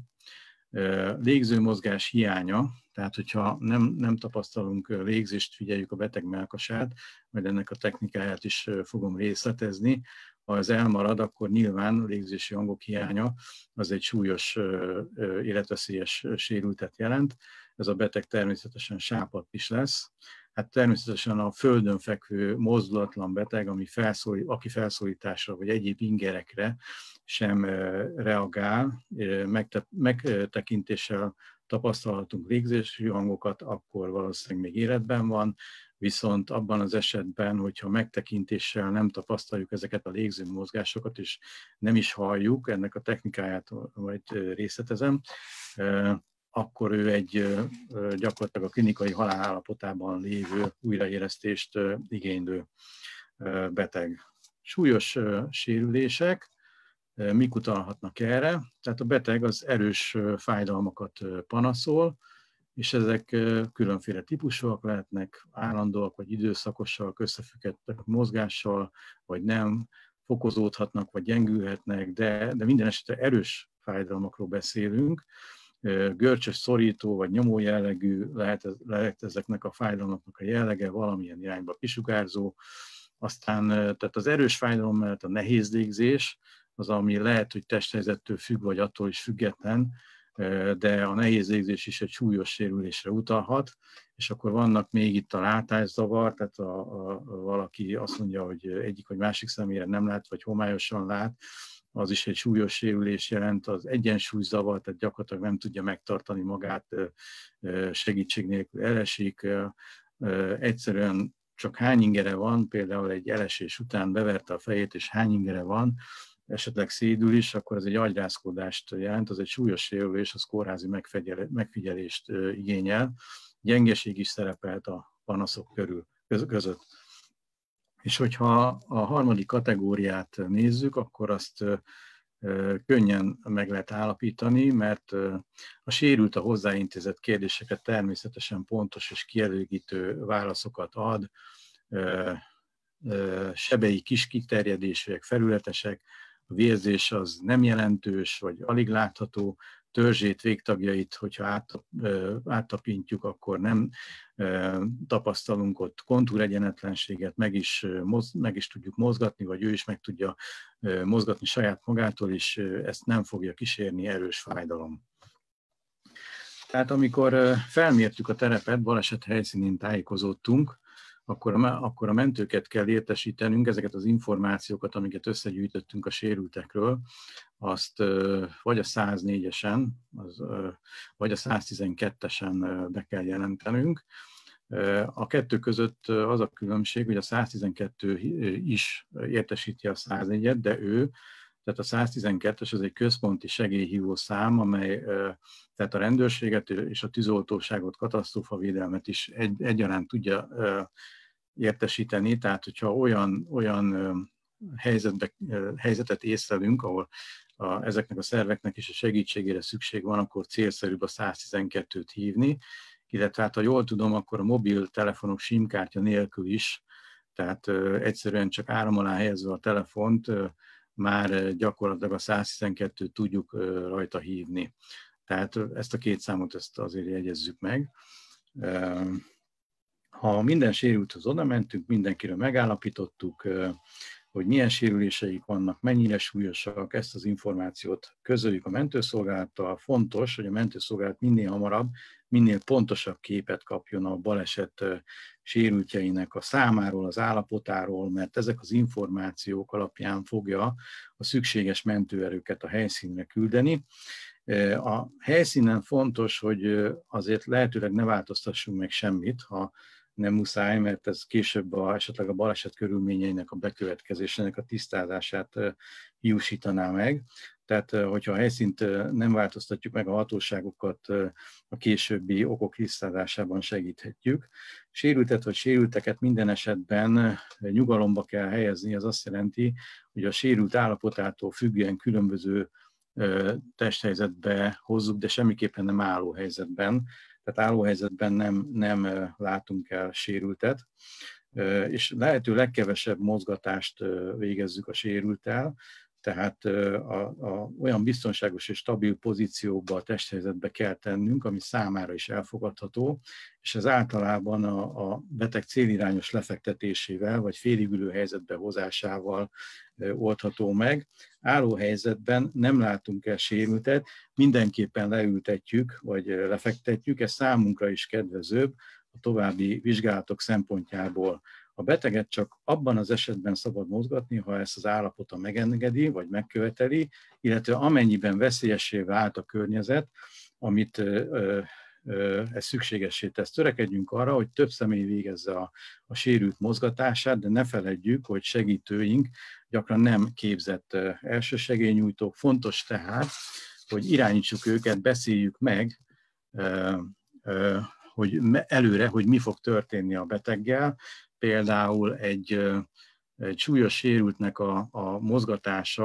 S2: Légzőmozgás hiánya, tehát hogyha nem tapasztalunk légzést, figyeljük a beteg melkasát, majd ennek a technikáját is fogom részletezni. Ha ez elmarad, akkor nyilván a légzési hangok hiánya az egy súlyos életveszélyes sérültet jelent. Ez a beteg természetesen sápadt is lesz. Hát természetesen a földön fekvő mozdulatlan beteg, aki felszólításra vagy egyéb ingerekre sem reagál, megtekintéssel tapasztalhatunk légzési hangokat, akkor valószínűleg még életben van, viszont abban az esetben, hogyha megtekintéssel nem tapasztaljuk ezeket a légző mozgásokat, és nem is halljuk, ennek a technikáját majd részletezem, akkor ő gyakorlatilag a klinikai halál állapotában lévő újraélesztést igénylő beteg. Súlyos sérülések, mik utalhatnak erre? Tehát a beteg az erős fájdalmakat panaszol, és ezek különféle típusúak lehetnek, állandóak vagy időszakosak, összefügghetnek mozgással, vagy nem, fokozódhatnak, vagy gyengülhetnek, de minden esetre erős fájdalmakról beszélünk. Görcsös, szorító vagy nyomó jellegű lehet ezeknek a fájdalmaknak a jellege, valamilyen irányba kisugárzó. Aztán tehát az erős fájdalom mellett a nehéz légzés, az, ami lehet, hogy testhelyzettől függ, vagy attól is független, de a nehéz légzés is egy súlyos sérülésre utalhat, és akkor vannak még itt a látászavar, tehát valaki azt mondja, hogy egyik vagy másik személyre nem lát, vagy homályosan lát, az is egy súlyos sérülés jelent, az egyensúlyzavar, tehát gyakorlatilag nem tudja megtartani magát, segítség nélkül elesik, egyszerűen csak hány ingere van, például egy elesés után beverte a fejét, és hány ingere van, esetleg szédül is, akkor ez egy agyrázkódást jelent, az egy súlyos sérülés, az kórházi megfigyelést igényel. Gyengeség is szerepelt a panaszok között. És hogyha a harmadik kategóriát nézzük, akkor azt könnyen meg lehet állapítani, mert a sérült a hozzáintézett kérdéseket természetesen pontos és kielégítő válaszokat ad, sebei kis kiterjedésűek, felületesek, a vérzés az nem jelentős, vagy alig látható, törzsét, végtagjait, hogyha áttapintjuk, akkor nem tapasztalunk ott kontúregyenetlenséget, meg is tudjuk mozgatni, vagy ő is meg tudja mozgatni saját magától, és ezt nem fogja kísérni erős fájdalom. Tehát amikor felmértük a terepet, baleset helyszínén tájékozódtunk, akkor a mentőket kell értesítenünk, ezeket az információkat, amiket összegyűjtöttünk a sérültekről, azt vagy a 104-esen, vagy a 112-esen be kell jelentenünk. A kettő között az a különbség, hogy a 112 is értesíti a 104-et, de tehát a 112-es az egy központi segélyhívó szám, amely tehát a rendőrséget és a tűzoltóságot, katasztrófavédelmet is egyaránt tudja értesíteni, tehát hogyha olyan helyzetet észlelünk, ahol ezeknek a szerveknek is a segítségére szükség van, akkor célszerűbb a 112-t hívni, illetve hát ha jól tudom, akkor a mobiltelefonok SIM-kártya nélkül is, tehát egyszerűen csak áram alá helyezve a telefont, már gyakorlatilag a 112-t tudjuk rajta hívni. Tehát ezt a két számot azért jegyezzük meg. Ha minden sérülthoz oda mentünk, mindenkiről megállapítottuk, hogy milyen sérüléseik vannak, mennyire súlyosak, ezt az információt közöljük a mentőszolgálattal. Fontos, hogy a mentőszolgálat minél hamarabb, minél pontosabb képet kapjon a baleset sérültjeinek a számáról, az állapotáról, mert ezek az információk alapján fogja a szükséges mentőerőket a helyszínre küldeni. A helyszínen fontos, hogy azért lehetőleg ne változtassunk meg semmit, ha nem muszáj, mert ez később esetleg a baleset körülményeinek a bekövetkezésének a tisztázását hiúsítaná meg. Tehát, hogyha a helyszínt nem változtatjuk meg, a hatóságokat a későbbi okok tisztázásában segíthetjük. Sérültet vagy sérülteket minden esetben nyugalomba kell helyezni, az azt jelenti, hogy a sérült állapotától függően különböző testhelyzetbe hozzuk, de semmiképpen nem álló helyzetben. Tehát álló helyzetben nem látunk el sérültet, és lehető legkevesebb mozgatást végezzük a sérülttel, tehát olyan biztonságos és stabil pozícióba, a testhelyzetbe kell tennünk, ami számára is elfogadható, és ez általában a beteg célirányos lefektetésével, vagy féligülő helyzetbe hozásával oldható meg. Álló helyzetben nem látunk el sérültet, mindenképpen leültetjük, vagy lefektetjük, ez számunkra is kedvezőbb a további vizsgálatok szempontjából. A beteget csak abban az esetben szabad mozgatni, ha ezt az állapota megengedi, vagy megköveteli, illetve amennyiben veszélyessé vált a környezet, amit ez szükségessé tesz. Törekedjünk arra, hogy több személy végezze a sérült mozgatását, de ne feledjük, hogy segítőink gyakran nem képzett elsősegélynyújtók. Fontos tehát, hogy irányítsuk őket, beszéljük meg, hogy előre, hogy mi fog történni a beteggel. Például egy súlyos sérültnek a mozgatása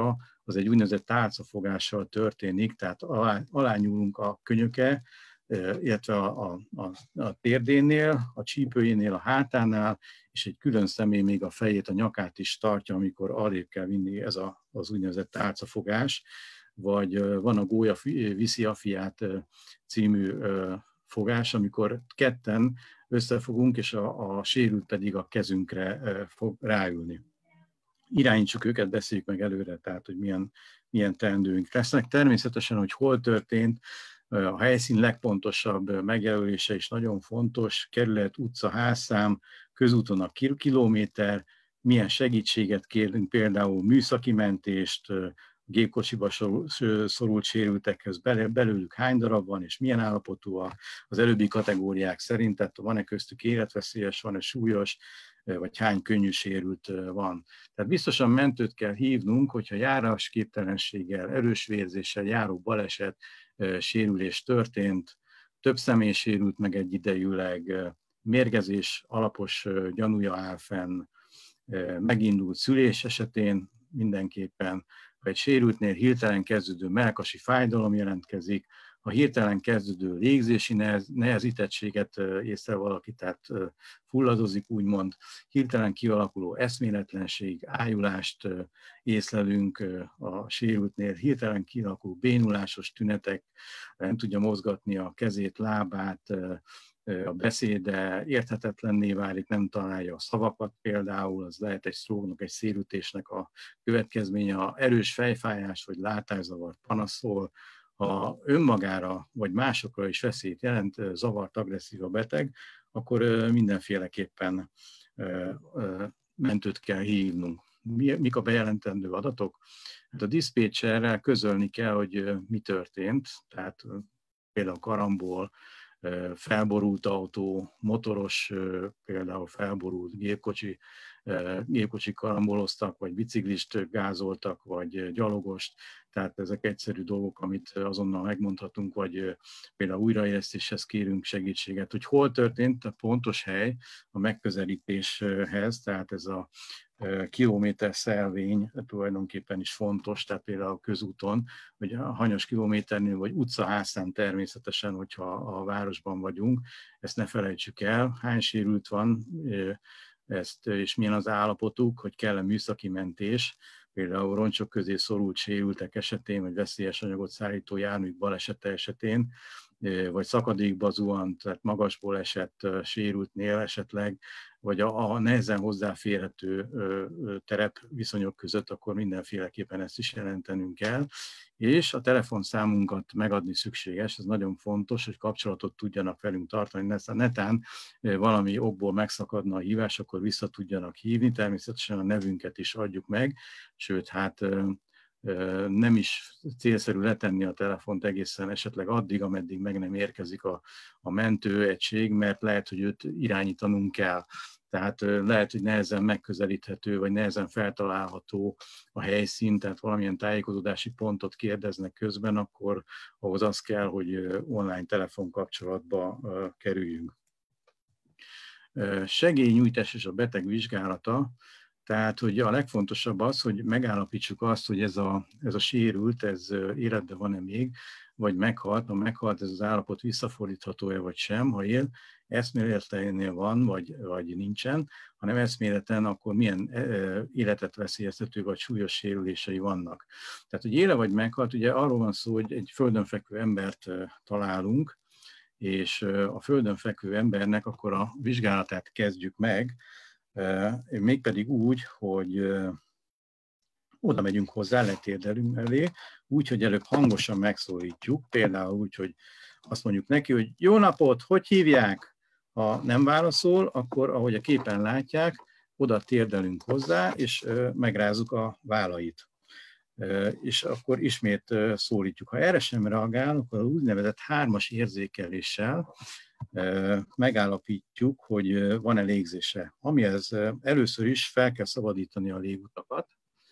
S2: az egy úgynevezett tálcafogással történik, tehát alányúlunk a könyöke, illetve a térdénél, a csípőjénél, a hátánál, és egy külön személy még a fejét, a nyakát is tartja, amikor arrébb kell vinni ez az úgynevezett tálcafogás, vagy van a Gólya viszi a fiát című fogás, amikor ketten összefogunk, és a sérült pedig a kezünkre fog ráülni. Irányítsuk őket, beszéljük meg előre, tehát hogy milyen teendőink lesznek. Természetesen, hogy hol történt, a helyszín legpontosabb megjelölése is nagyon fontos, kerület, utca, házszám, közúton a kilométer, milyen segítséget kérünk, például műszaki mentést, gépkocsiba szorult sérültekhez belőlük hány darab van, és milyen állapotú az előbbi kategóriák szerint, tehát van-e köztük életveszélyes, van-e súlyos, vagy hány könnyű sérült van. Tehát biztosan mentőt kell hívnunk, hogyha járásképtelenséggel, erős vérzéssel járó baleset, sérülés történt, több személy sérült meg egyidejűleg, mérgezés alapos gyanúja áll fenn, megindult szülés esetén mindenképpen, ha egy sérültnél hirtelen kezdődő mellkasi fájdalom jelentkezik, ha hirtelen kezdődő légzési nehezítettséget észre valaki, tehát fulladozik úgymond, hirtelen kialakuló eszméletlenség, ájulást észlelünk a sérültnél, hirtelen kialakuló bénulásos tünetek, nem tudja mozgatni a kezét, lábát, a beszéde érthetetlenné válik, nem találja a szavakat például, az lehet egy stroke-nak, egy szélütésnek a következménye, a erős fejfájás vagy látászavart panaszol, ha önmagára vagy másokra is veszélyt jelent, zavart, agresszív a beteg, akkor mindenféleképpen mentőt kell hívnunk. Mik a bejelentendő adatok? Hát a diszpécserrel közölni kell, hogy mi történt, tehát például karambol, felborult autó, motoros, például felborult gépkocsi karamboloztak, vagy biciklist gázoltak, vagy gyalogost, tehát ezek egyszerű dolgok, amit azonnal megmondhatunk, vagy például újraélesztéshez kérünk segítséget, hogy hol történt a pontos hely a megközelítéshez, tehát ez a kilométer szelvény tulajdonképpen is fontos, tehát például a közúton, vagy a hanyas kilométernél, vagy utcaházszám természetesen, hogyha a városban vagyunk, ezt ne felejtsük el, hány sérült van, ezt, és milyen az állapotuk, hogy kell-e műszaki mentés, például roncsok közé szorult sérültek esetén, vagy veszélyes anyagot szállító járműk balesete esetén, vagy szakadékba zuhant, tehát magasból esett sérültnél esetleg, vagy a nehezen hozzáférhető terepviszonyok között, akkor mindenféleképpen ezt is jelentenünk kell. És a telefonszámunkat megadni szükséges, ez nagyon fontos, hogy kapcsolatot tudjanak velünk tartani, netán valami okból megszakadna a hívás, akkor vissza tudjanak hívni, természetesen a nevünket is adjuk meg, sőt, hát nem is célszerű letenni a telefont egészen esetleg addig, ameddig meg nem érkezik a mentőegység, mert lehet, hogy őt irányítanunk kell. Tehát lehet, hogy nehezen megközelíthető, vagy nehezen feltalálható a helyszín, tehát valamilyen tájékozódási pontot kérdeznek közben, akkor ahhoz az kell, hogy online telefonkapcsolatba kerüljünk. Segélynyújtás és a beteg vizsgálata. Tehát, hogy a legfontosabb az, hogy megállapítsuk azt, hogy ez a sérült, ez életben van-e még, vagy meghalt. Ha meghalt, ez az állapot visszafordítható-e, vagy sem. Ha él, eszméletlenél van, vagy nincsen. Ha nem eszméleten, akkor milyen életet veszélyeztető, vagy súlyos sérülései vannak. Tehát, hogy éle vagy meghalt, ugye arról van szó, hogy egy földön fekvő embert találunk, és a földön fekvő embernek akkor a vizsgálatát kezdjük meg, mégpedig úgy, hogy oda megyünk hozzá, letérdelünk elé, úgy, hogy előbb hangosan megszólítjuk, például úgy, hogy azt mondjuk neki, hogy jó napot, hogy hívják? Ha nem válaszol, akkor, ahogy a képen látják, oda térdelünk hozzá, és megrázzuk a vállait. És akkor ismét szólítjuk. Ha erre sem reagál, akkor az úgynevezett 3-as érzékeléssel megállapítjuk, hogy van-e légzése. Amihez először is fel kell szabadítani a légutakat.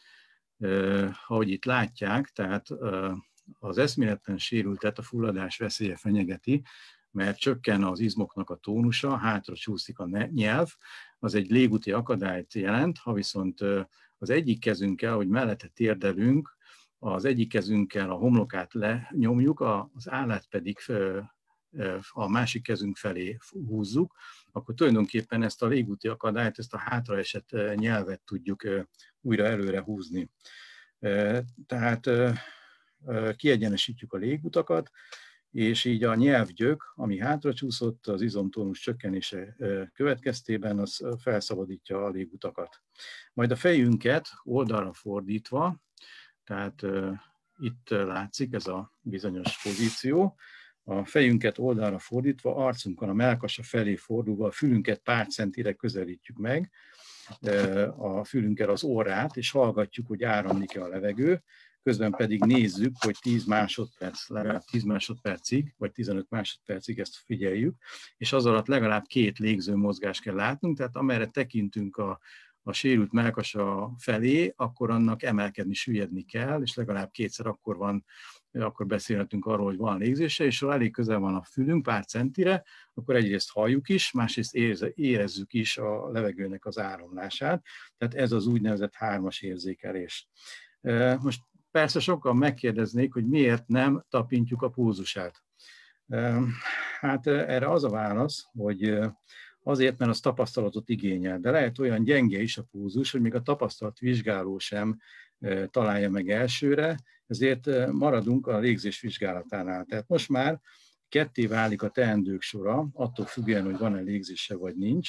S2: Ahogy itt látják, tehát az eszméletlen sérültet a fulladás veszélye fenyegeti, mert csökken az izmoknak a tónusa, hátra csúszik a nyelv, az egy légúti akadályt jelent, ha viszont az egyik kezünkkel, hogy mellette térdelünk, az egyik kezünkkel a homlokát lenyomjuk, az állát pedig a másik kezünk felé húzzuk, akkor tulajdonképpen ezt a légúti akadályt, ezt a hátraesett nyelvet tudjuk újra előre húzni. Tehát kiegyenesítjük a légutakat, és így a nyelvgyök, ami hátracsúszott az izomtónus csökkenése következtében, az felszabadítja a légutakat. Majd a fejünket oldalra fordítva, tehát itt látszik ez a bizonyos pozíció, a fejünket oldalra fordítva, arcunkon a mellkasa felé fordulva, a fülünket pár centire közelítjük meg, a fülünkkel az orrát, és hallgatjuk, hogy áramlik-e a levegő, közben pedig nézzük, hogy 10 másodperc, legalább 10 másodpercig, vagy 15 másodpercig ezt figyeljük, és az alatt legalább 2 légző mozgást kell látnunk, tehát amerre tekintünk a sérült mellkasa felé, akkor annak emelkedni, süllyedni kell, és legalább 2-szer akkor beszélhetünk arról, hogy van légzése, és ha elég közel van a fülünk, pár centire, akkor egyrészt halljuk is, másrészt érezzük is a levegőnek az áramlását. Tehát ez az úgynevezett 3-as érzékelés. Most persze sokan megkérdeznék, hogy miért nem tapintjuk a pulzusát. Hát erre az a válasz, hogy azért, mert az tapasztalatot igényel, de lehet olyan gyenge is a pulzus, hogy még a tapasztalat vizsgáló sem találja meg elsőre, ezért maradunk a légzés vizsgálatánál. Tehát most már ketté válik a teendők sora, attól függően, hogy van-e légzése vagy nincs.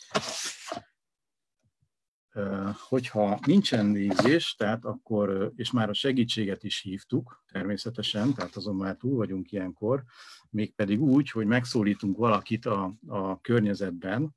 S2: Hogyha nincsen légzés, tehát akkor, és már a segítséget is hívtuk természetesen, tehát azon már túl vagyunk ilyenkor, mégpedig úgy, hogy megszólítunk valakit a környezetben,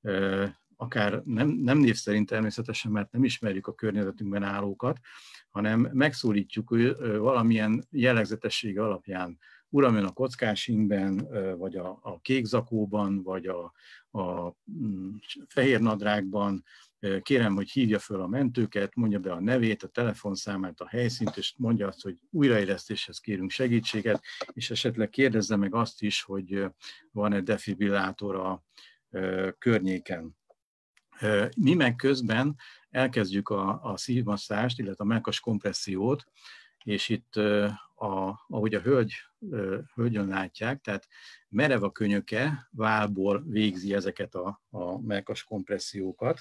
S2: akár nem név szerint természetesen, mert nem ismerjük a környezetünkben állókat, hanem megszólítjuk valamilyen jellegzetessége alapján. Uram, ön a kockásingben, vagy a kék zakóban, vagy a fehér nadrágban, kérem, hogy hívja föl a mentőket, mondja be a nevét, a telefonszámát, a helyszínt, és mondja azt, hogy újraélesztéshez kérünk segítséget, és esetleg kérdezze meg azt is, hogy van-e defibrillátor a környéken. Mi meg közben elkezdjük a szívmasszást, illetve a mellkas kompressziót, és itt, ahogy a hölgyön látják, tehát merev a könyöke, vállból végzi ezeket a mellkas kompressziókat,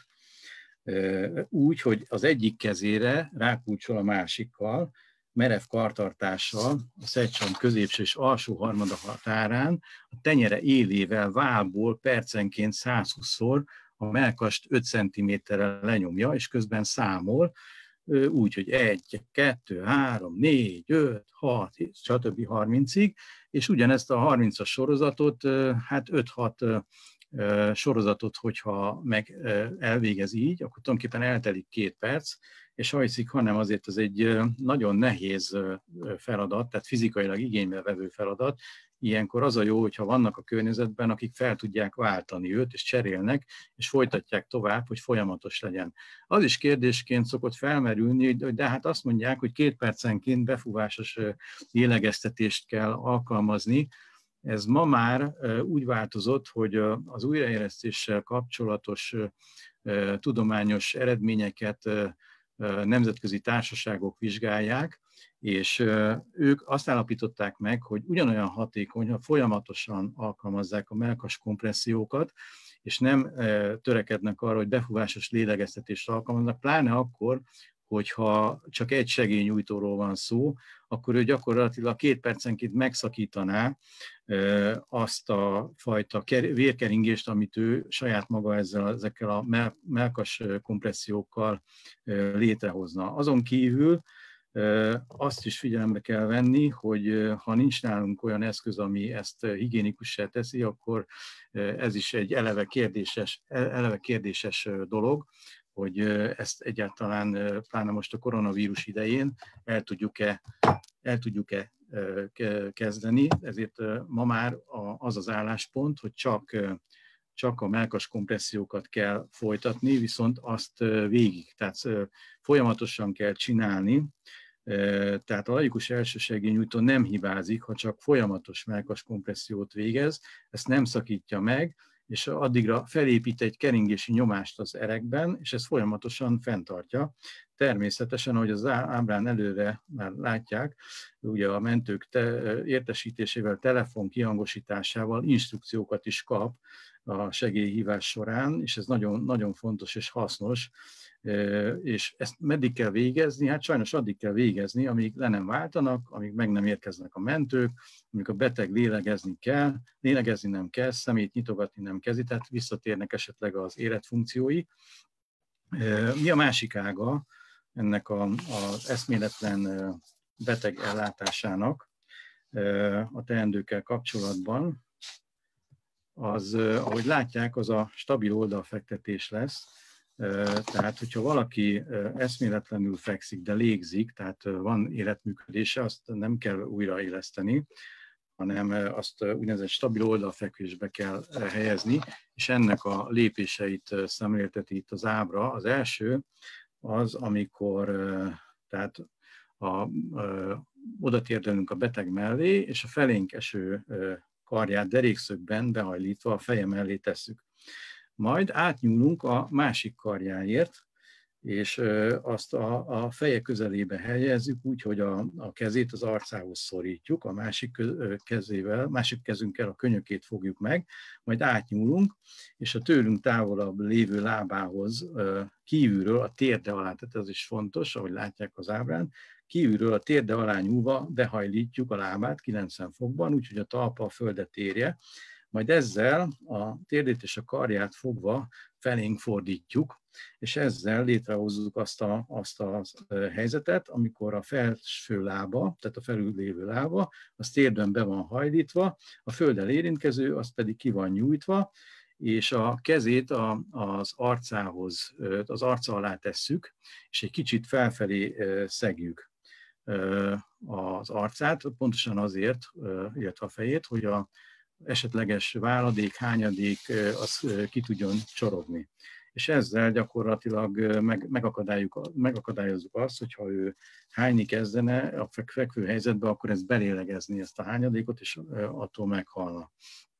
S2: úgy, hogy az egyik kezére rákulcsol a másikkal, merev kartartással, a szedcsont középső és alsó harmada határán, a tenyere élével vállból percenként 120-szor a mellkast 5 cm-rel lenyomja, és közben számol, úgy, hogy 1, 2, 3, 4, 5, 6, stb. 30-ig, és ugyanezt a 30-as sorozatot, hát 5-6 sorozatot, hogyha meg elvégez így, akkor tulajdonképpen eltelik 2 perc, és ha hiszik, hanem azért ez egy nagyon nehéz feladat, tehát fizikailag igénybe vevő feladat. Ilyenkor az a jó, hogyha vannak a környezetben, akik fel tudják váltani őt, és cserélnek, és folytatják tovább, hogy folyamatos legyen. Az is kérdésként szokott felmerülni, hogy de hát azt mondják, hogy 2 percenként befúvásos lélegeztetést kell alkalmazni. Ez ma már úgy változott, hogy az újraélesztéssel kapcsolatos tudományos eredményeket nemzetközi társaságok vizsgálják, és ők azt állapították meg, hogy ugyanolyan hatékony, ha folyamatosan alkalmazzák a mellkas kompressziókat, és nem törekednek arra, hogy befúvásos lélegeztetést alkalmaznak, pláne akkor, hogyha csak egy segélynyújtóról van szó, akkor ő gyakorlatilag 2 percenként megszakítaná azt a fajta vérkeringést, amit ő saját maga ezekkel a mellkas kompressziókkal létrehozna. Azon kívül azt is figyelembe kell venni, hogy ha nincs nálunk olyan eszköz, ami ezt higiénikussá teszi, akkor ez is egy eleve kérdéses dolog, hogy ezt egyáltalán, pláne most a koronavírus idején el tudjuk-e kezdeni. Ezért ma már az az álláspont, hogy csak a mellkas kompressziókat kell folytatni, viszont azt végig, tehát folyamatosan kell csinálni. Tehát a laikus elsősegélynyújtó nem hibázik, ha csak folyamatos mellkas kompressziót végez, ezt nem szakítja meg, és addigra felépít egy keringési nyomást az erekben, és ez folyamatosan fenntartja. Természetesen, ahogy az ábrán előre már látják, ugye a mentők értesítésével, telefon kihangosításával instrukciókat is kap a segélyhívás során, és ez nagyon, nagyon fontos és hasznos. És ezt meddig kell végezni? Hát sajnos addig kell végezni, amíg le nem váltanak, amíg meg nem érkeznek a mentők, amíg a beteg lélegezni nem kell, szemét nyitogatni nem kezdi, tehát visszatérnek esetleg az életfunkciói. Mi a másik ága ennek az eszméletlen beteg ellátásának a teendőkkel kapcsolatban? Az, ahogy látják, az a stabil oldalfektetés lesz. Tehát, hogyha valaki eszméletlenül fekszik, de légzik, tehát van életműködése, azt nem kell újraéleszteni, hanem azt úgynevezett stabil oldalfekvésbe kell helyezni, és ennek a lépéseit szemlélteti itt az ábra. Az első az, amikor tehát oda térdelünk a beteg mellé, és a felénk eső karját derékszögben behajlítva a feje mellé tesszük. Majd átnyúlunk a másik karjáért, és azt a feje közelébe helyezzük úgy, hogy a kezét az arcához szorítjuk, a másik kezünkkel a könyökét fogjuk meg, majd átnyúlunk, és a tőlünk távolabb lévő lábához kívülről a térde alá, tehát ez is fontos, ahogy látják az ábrán, kívülről a térde alá nyúlva behajlítjuk a lábát 90 fokban, úgyhogy a talpa a földet érje, majd ezzel a térdét és a karját fogva felénk fordítjuk, és ezzel létrehozzuk azt a helyzetet, amikor a felső lába, tehát a felül lévő lába, az térdben be van hajlítva, a földdel érintkező, az pedig ki van nyújtva, és a kezét az arcához, az arca alá tesszük, és egy kicsit felfelé szegjük az arcát, pontosan azért, illetve a fejét, hogy a esetleges váladék, hányadék, az ki tudjon csorogni. És ezzel gyakorlatilag megakadályozzuk azt, hogyha ő hányni kezdene a fekvő helyzetben, akkor ez belélegezni ezt a hányadékot, és attól meghalna.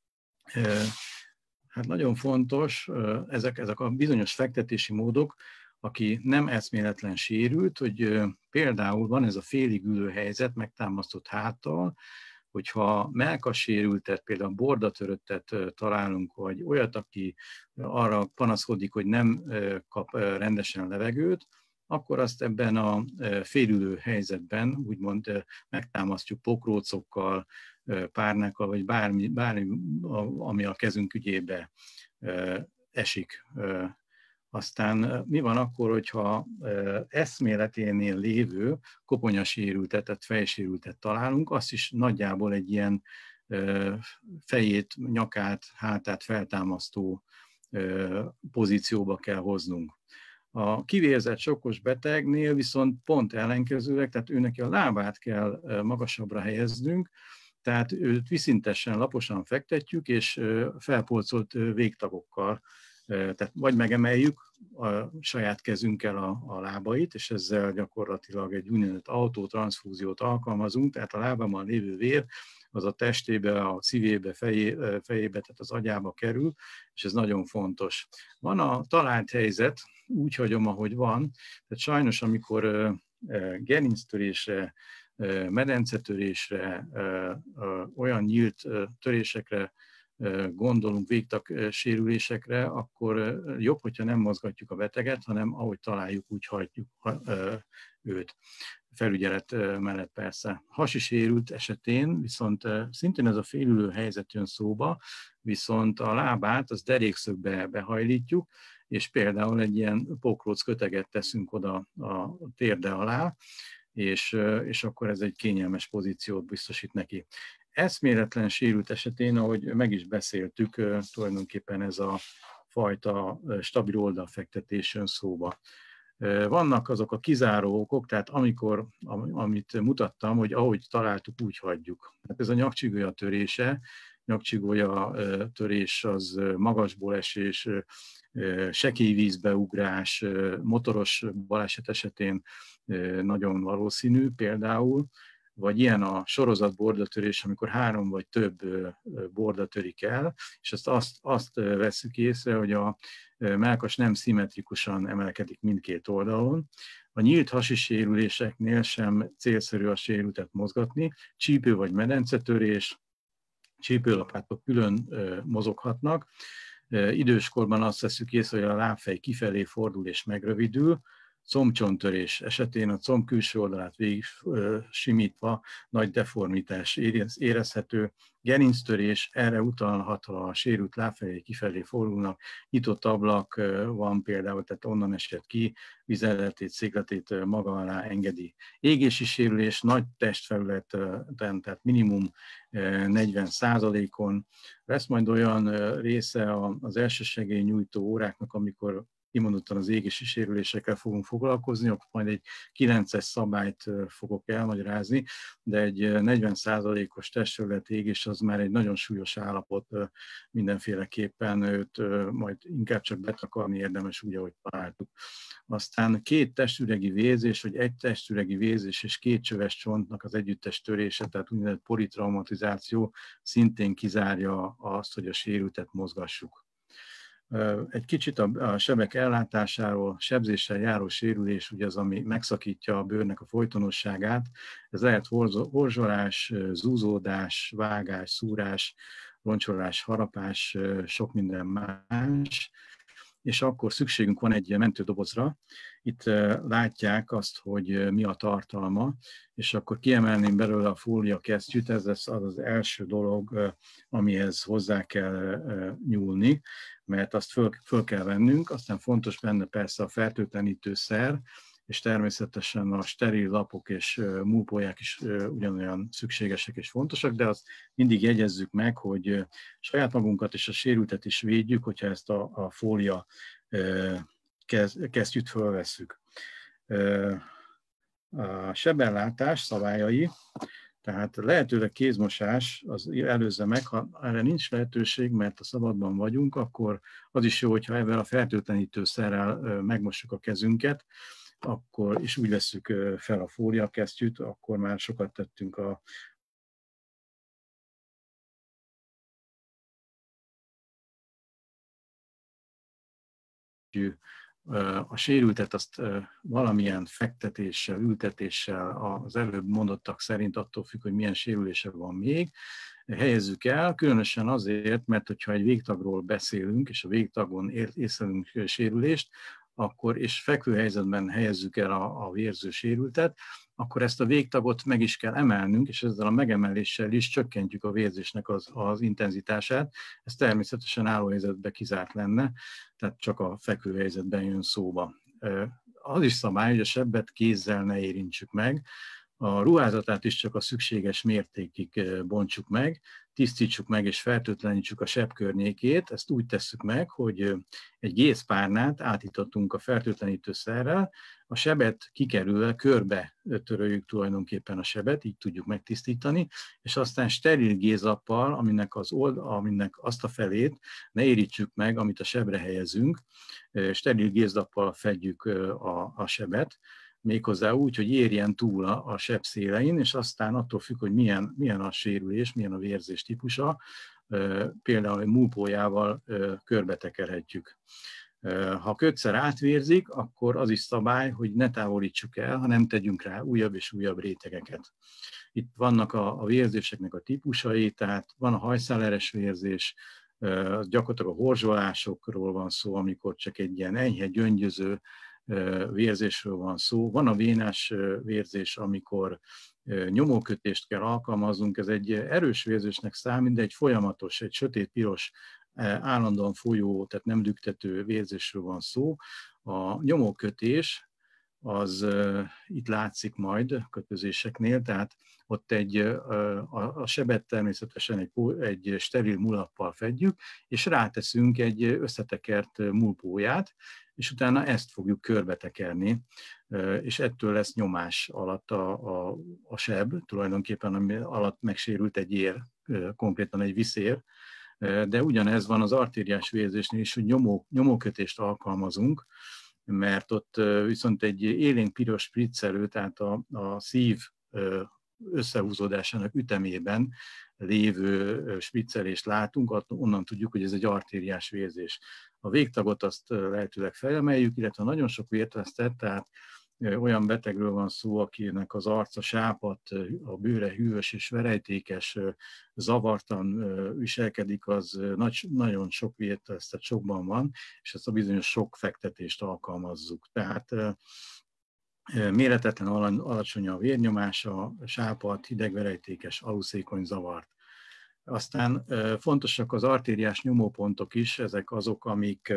S2: Hát nagyon fontos, ezek a bizonyos fektetési módok, aki nem eszméletlen sérült, hogy például van ez a félig ülő helyzet, megtámasztott háttal, hogyha mellkassérültet, például bordatöröttet találunk, vagy olyat, aki arra panaszkodik, hogy nem kap rendesen levegőt, akkor azt ebben a félülő helyzetben úgymond megtámasztjuk pokrócokkal, párnákkal, vagy bármi, ami a kezünk ügyébe esik. Aztán mi van akkor, hogyha eszméleténél lévő koponyasérültet, tehát fejsérültet találunk, azt is nagyjából egy ilyen fejét, nyakát, hátát feltámasztó pozícióba kell hoznunk. A kivérzett sokkos betegnél viszont pont ellenkezőleg, tehát őnek a lábát kell magasabbra helyeznünk, tehát őt viszintesen, laposan fektetjük, és felpolcolt végtagokkal, tehát vagy megemeljük a saját kezünkkel a lábait, és ezzel gyakorlatilag egy úgynevezett autotranszfúziót alkalmazunk, tehát a lábában lévő vér az a testébe, a szívébe, fejébe, tehát az agyába kerül, és ez nagyon fontos. Van a talált helyzet, úgy hagyom, ahogy van, tehát sajnos, amikor gerinctörésre, medencetörésre, olyan nyílt törésekre gondolunk, végtagsérülésekre, akkor jobb, hogyha nem mozgatjuk a beteget, hanem ahogy találjuk, úgy hagyjuk őt. Felügyelet mellett persze. Hasi sérült esetén viszont szintén ez a félülő helyzet jön szóba, viszont a lábát az derékszögbe behajlítjuk, és például egy ilyen pokróc köteget teszünk oda a térde alá, és akkor ez egy kényelmes pozíciót biztosít neki. Eszméletlen sérült esetén, ahogy meg is beszéltük, tulajdonképpen ez a fajta stabil oldalfektetés jön szóba. Vannak azok a kizáró okok, tehát amit mutattam, hogy ahogy találtuk, úgy hagyjuk. Hát ez a nyakcsigolya törése, nyakcsigolya törés az magasból esés, sekély vízbe ugrás, motoros baleset esetén nagyon valószínű például, vagy ilyen a sorozatbordatörés, amikor 3 vagy több borda törik el, és azt vesszük észre, hogy a mellkas nem szimmetrikusan emelkedik mindkét oldalon. A nyílt hasi sérüléseknél sem célszerű a sérültet mozgatni, csípő vagy medencetörés, csípőlapátok külön mozoghatnak. Időskorban azt veszük észre, hogy a lábfej kifelé fordul és megrövidül, combcsontörés esetén a comb külső oldalát végig simítva nagy deformitás érezhető, gerinctörés, erre utalhat, ha a sérült lábfejei kifelé fordulnak, nyitott ablak van például, tehát onnan esett ki, vizeletét, székletét maga alá engedi. Égési sérülés nagy testfelületen, tehát minimum 40%-on. Lesz majd olyan része az elsősegélynyújtó óráknak, amikor kimondottan az égési sérülésekkel fogunk foglalkozni, akkor majd egy 9-es szabályt fogok elmagyarázni, de egy 40%-os testterület égés az már egy nagyon súlyos állapot, mindenféleképpen őt majd inkább csak betakarni érdemes úgy, ahogy találtuk. Aztán 2 testüregi vérzés, vagy egy testüregi vérzés és 2 csöves csontnak az együttes törése, tehát úgynevezett politraumatizáció szintén kizárja azt, hogy a sérültet mozgassuk. Egy kicsit a sebek ellátásáról, sebzéssel járó sérülés, ugye az, ami megszakítja a bőrnek a folytonosságát. Ez lehet horzsolás, zúzódás, vágás, szúrás, roncsolás, harapás, sok minden más. És akkor szükségünk van egy mentődobozra. Itt látják azt, hogy mi a tartalma, és akkor kiemelném belőle a fóliakesztyűt, ez lesz az első dolog, amihez hozzá kell nyúlni, mert azt föl kell vennünk, aztán fontos benne persze a fertőtlenítőszer, és természetesen a steril lapok és múlpólyák is ugyanolyan szükségesek és fontosak, de azt mindig jegyezzük meg, hogy saját magunkat és a sérültet is védjük, hogyha ezt a fólia kesztyűt fölvesszük. A sebellátás szabályai, tehát lehetőleg kézmosás az előzze meg, ha erre nincs lehetőség, mert a szabadban vagyunk, akkor az is jó, hogyha ebben a fertőtlenítőszerrel megmossuk a kezünket, akkor, és úgy vesszük fel a fóliakesztyűt, akkor már sokat tettünk a sérültet azt valamilyen fektetéssel, ültetéssel, az előbb mondottak szerint attól függ, hogy milyen sérülése van még, helyezzük el, különösen azért, mert hogyha egy végtagról beszélünk, és a végtagon észlelünk sérülést, akkor és fekvő helyzetben helyezzük el a vérző sérültet, akkor ezt a végtagot meg is kell emelnünk, és ezzel a megemeléssel is csökkentjük a vérzésnek az intenzitását. Ez természetesen álló helyzetben kizárt lenne, tehát csak a fekvő helyzetben jön szóba. Az is szabály, hogy a sebbet kézzel ne érintsük meg, a ruházatát is csak a szükséges mértékig bontsuk meg, tisztítsuk meg és fertőtlenítsük a seb környékét. Ezt úgy tesszük meg, hogy egy gészpárnát átítottunk a fertőtlenítőszerrel, a sebet kikerülve körbe töröljük tulajdonképpen a sebet, így tudjuk megtisztítani, és aztán steril gézlappal, aminek azt a felét ne érítsük meg, amit a sebre helyezünk, steril gézlappal fedjük a sebet, méghozzá úgy, hogy érjen túl a seb szélein, és aztán attól függ, hogy milyen a sérülés, milyen a vérzés típusa, például egy múlpólyával körbetekerhetjük. Ha kötszer átvérzik, akkor az is szabály, hogy ne távolítsuk el, hanem tegyünk rá újabb és újabb rétegeket. Itt vannak a vérzéseknek a típusai, tehát van a hajszáleres vérzés, gyakorlatilag a horzsolásokról van szó, amikor csak egy ilyen enyhe, gyöngyöző vérzésről van szó. Van a vénás vérzés, amikor nyomókötést kell alkalmaznunk. Ez egy erős vérzésnek számít, de egy folyamatos, egy sötét-piros, állandóan folyó, tehát nem düktető vérzésről van szó. A nyomókötés az itt látszik majd a kötözéseknél, tehát ott a sebet természetesen egy steril mulappal fedjük, és ráteszünk egy összetekert múlpólyát, és utána ezt fogjuk körbetekerni, és ettől lesz nyomás alatt a seb, tulajdonképpen ami alatt megsérült egy ér, konkrétan egy viszér, de ugyanez van az artériás vérzésnél is, hogy nyomókötést alkalmazunk, mert ott viszont egy élénk piros spriccelő, tehát a szív összehúzódásának ütemében lévő spriccelést látunk, onnan tudjuk, hogy ez egy artériás vérzés. A végtagot azt lehetőleg felemeljük, illetve nagyon sok vértesztet, tehát olyan betegről van szó, akinek az arca sápadt, a bőre hűvös és verejtékes, zavartan viselkedik, az nagyon sok vértesztet sokban van, és ezt a bizonyos sok fektetést alkalmazzuk. Tehát méretetlen alacsony a vérnyomása, sápadt, hidegverejtékes, aluszékony zavart. Aztán fontosak az artériás nyomópontok is, ezek azok, amik,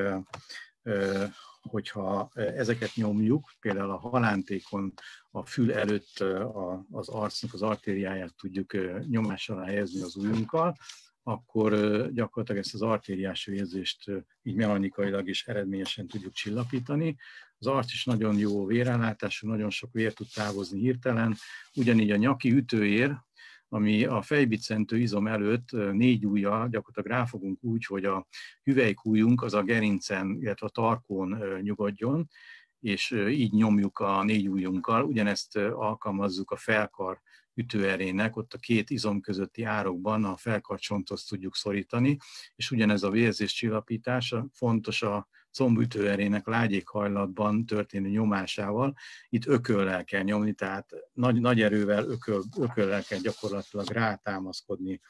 S2: hogyha ezeket nyomjuk, például a halántékon a fül előtt az arcnak az artériáját tudjuk nyomás alá helyezni az ujjunkkal, akkor gyakorlatilag ezt az artériás vérzést így mechanikailag is eredményesen tudjuk csillapítani. Az arc is nagyon jó vérellátású, nagyon sok vér tud távozni hirtelen, ugyanígy a nyaki ütőér, ami a fejbiccentő izom előtt 4 ujjal gyakorlatilag ráfogunk úgy, hogy a hüvelykujjunk az a gerincen, illetve a tarkón nyugodjon, és így nyomjuk a 4 ujjunkkal. Ugyanezt alkalmazzuk a felkar ütőerének, ott a 2 izom közötti árokban a felkarcsonthoz tudjuk szorítani, és ugyanez a vérzés csillapítása fontos a combütőerének lágyékhajlatban történő nyomásával. Itt ököllel kell nyomni, tehát nagy erővel ököllel kell gyakorlatilag rátámaszkodni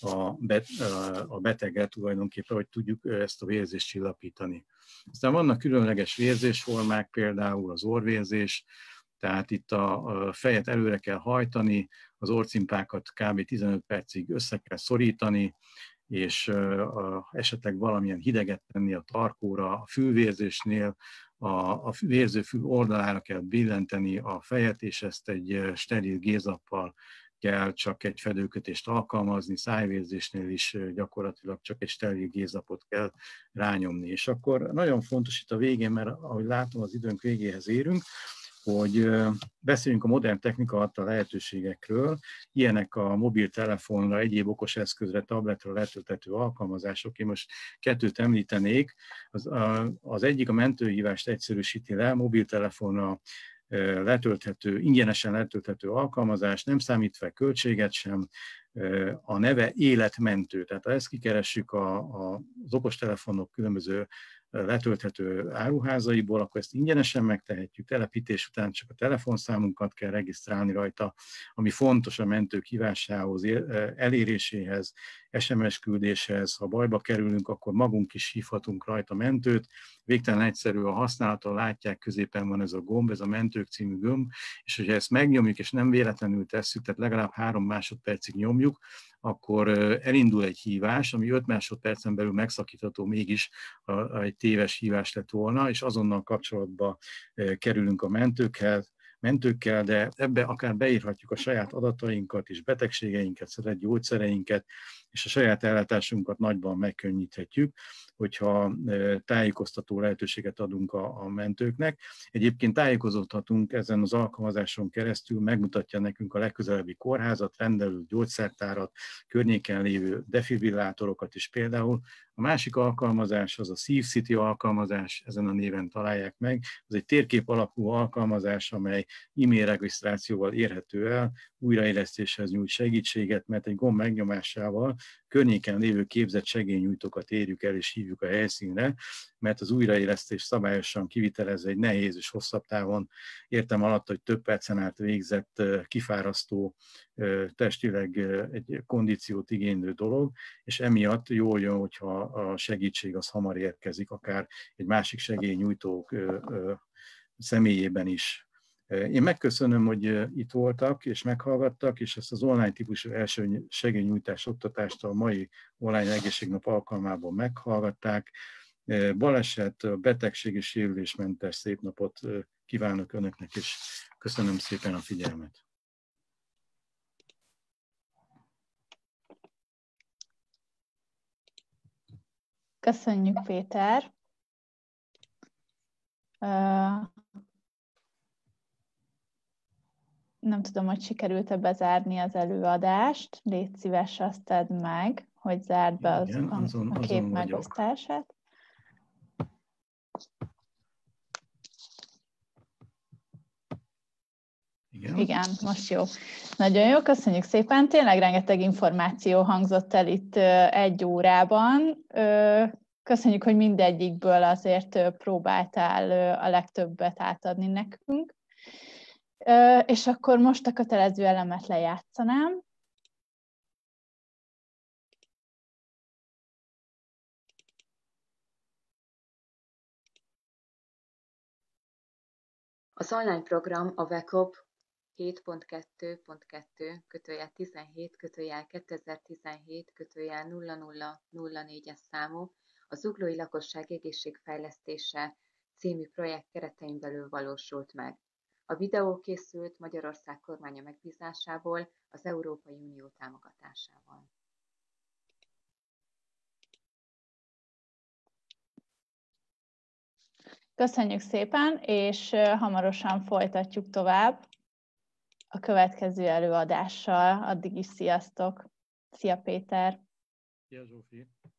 S2: a betegre tulajdonképpen, hogy tudjuk ezt a vérzést csillapítani. Aztán vannak különleges vérzésformák, például az orrvérzés, tehát itt a fejet előre kell hajtani, az orrcimpákat kb. 15 percig össze kell szorítani, és esetleg valamilyen hideget tenni a tarkóra, a fülvérzésnél, a vérzőfül oldalára kell billenteni a fejet, és ezt egy steril gézappal kell csak egy fedőkötést alkalmazni, szájvérzésnél is gyakorlatilag csak egy steril gézapot kell rányomni. És akkor nagyon fontos itt a végén, mert ahogy látom, az időnk végéhez érünk, hogy beszéljünk a modern technika adta lehetőségekről, ilyenek a mobiltelefonra, egyéb okos eszközre, tabletre letölthető alkalmazások. Én most 2 említenék. Az egyik a mentőhívást egyszerűsíti le, mobiltelefonra ingyenesen letölthető alkalmazás, nem számít fel költséget sem, a neve életmentő. Tehát ha ezt kikeressük az okostelefonok különböző letölthető áruházaiból, akkor ezt ingyenesen megtehetjük, telepítés után csak a telefonszámunkat kell regisztrálni rajta, ami fontos a mentők hívásához, eléréséhez, SMS küldéshez. Ha bajba kerülünk, akkor magunk is hívhatunk rajta mentőt. Végtelen egyszerű a használata, látják, középen van ez a gomb, ez a mentők című gomb, és hogyha ezt megnyomjuk, és nem véletlenül tesszük, tehát legalább 3 másodpercig nyomjuk, akkor elindul egy hívás, ami 5 másodpercen belül megszakítható, mégis egy téves hívás lett volna, és azonnal kapcsolatba kerülünk a mentőkkel, de ebbe akár beírhatjuk a saját adatainkat és betegségeinket, szedett gyógyszereinket, és a saját ellátásunkat nagyban megkönnyíthetjük, hogyha tájékoztató lehetőséget adunk a mentőknek. Egyébként tájékozódhatunk ezen az alkalmazáson keresztül, megmutatja nekünk a legközelebbi kórházat, rendelő gyógyszertárat, környéken lévő defibrillátorokat is például. A másik alkalmazás az a SafeCity alkalmazás, ezen a néven találják meg. Ez egy térkép alapú alkalmazás, amely e-mail regisztrációval érhető el, újraélesztéshez nyújt segítséget, mert egy gomb megnyomásával környéken lévő képzett segélynyújtókat érjük el és hívjuk a helyszínre, mert az újraélesztés szabályosan kivitelezve egy nehéz és hosszabb távon, értem alatt, hogy több percen át végzett, kifárasztó, testileg egy kondíciót igénylő dolog, és emiatt jól jön, hogyha a segítség az hamar érkezik, akár egy másik segélynyújtó személyében is. Én megköszönöm, hogy itt voltak és meghallgattak, és ezt az online típusú első segélynyújtás oktatást a mai online egészségnap alkalmában meghallgatták. Baleset, betegség és sérülésmentes szép napot kívánok Önöknek, és köszönöm szépen a figyelmet.
S1: Köszönjük, Péter! Nem tudom, hogy sikerült-e bezárni az előadást. Légy szíves, azt tedd meg, hogy zárd be a kép megosztását. Igen, most jó. Nagyon jó, köszönjük szépen. Tényleg rengeteg információ hangzott el itt 1 órában. Köszönjük, hogy mindegyikből azért próbáltál a legtöbbet átadni nekünk. És akkor most a kötelező elemet lejátszanám.
S3: Az online program a WECOB 7.2.2-17/2017/0004-es számú a Zuglói Lakosság Egészségfejlesztése című projekt keretein belül valósult meg. A videó készült Magyarország kormánya megbízásából az Európai Unió támogatásával.
S1: Köszönjük szépen, és hamarosan folytatjuk tovább a következő előadással. Addig is sziasztok! Szia Péter!
S2: Szia Zsófi!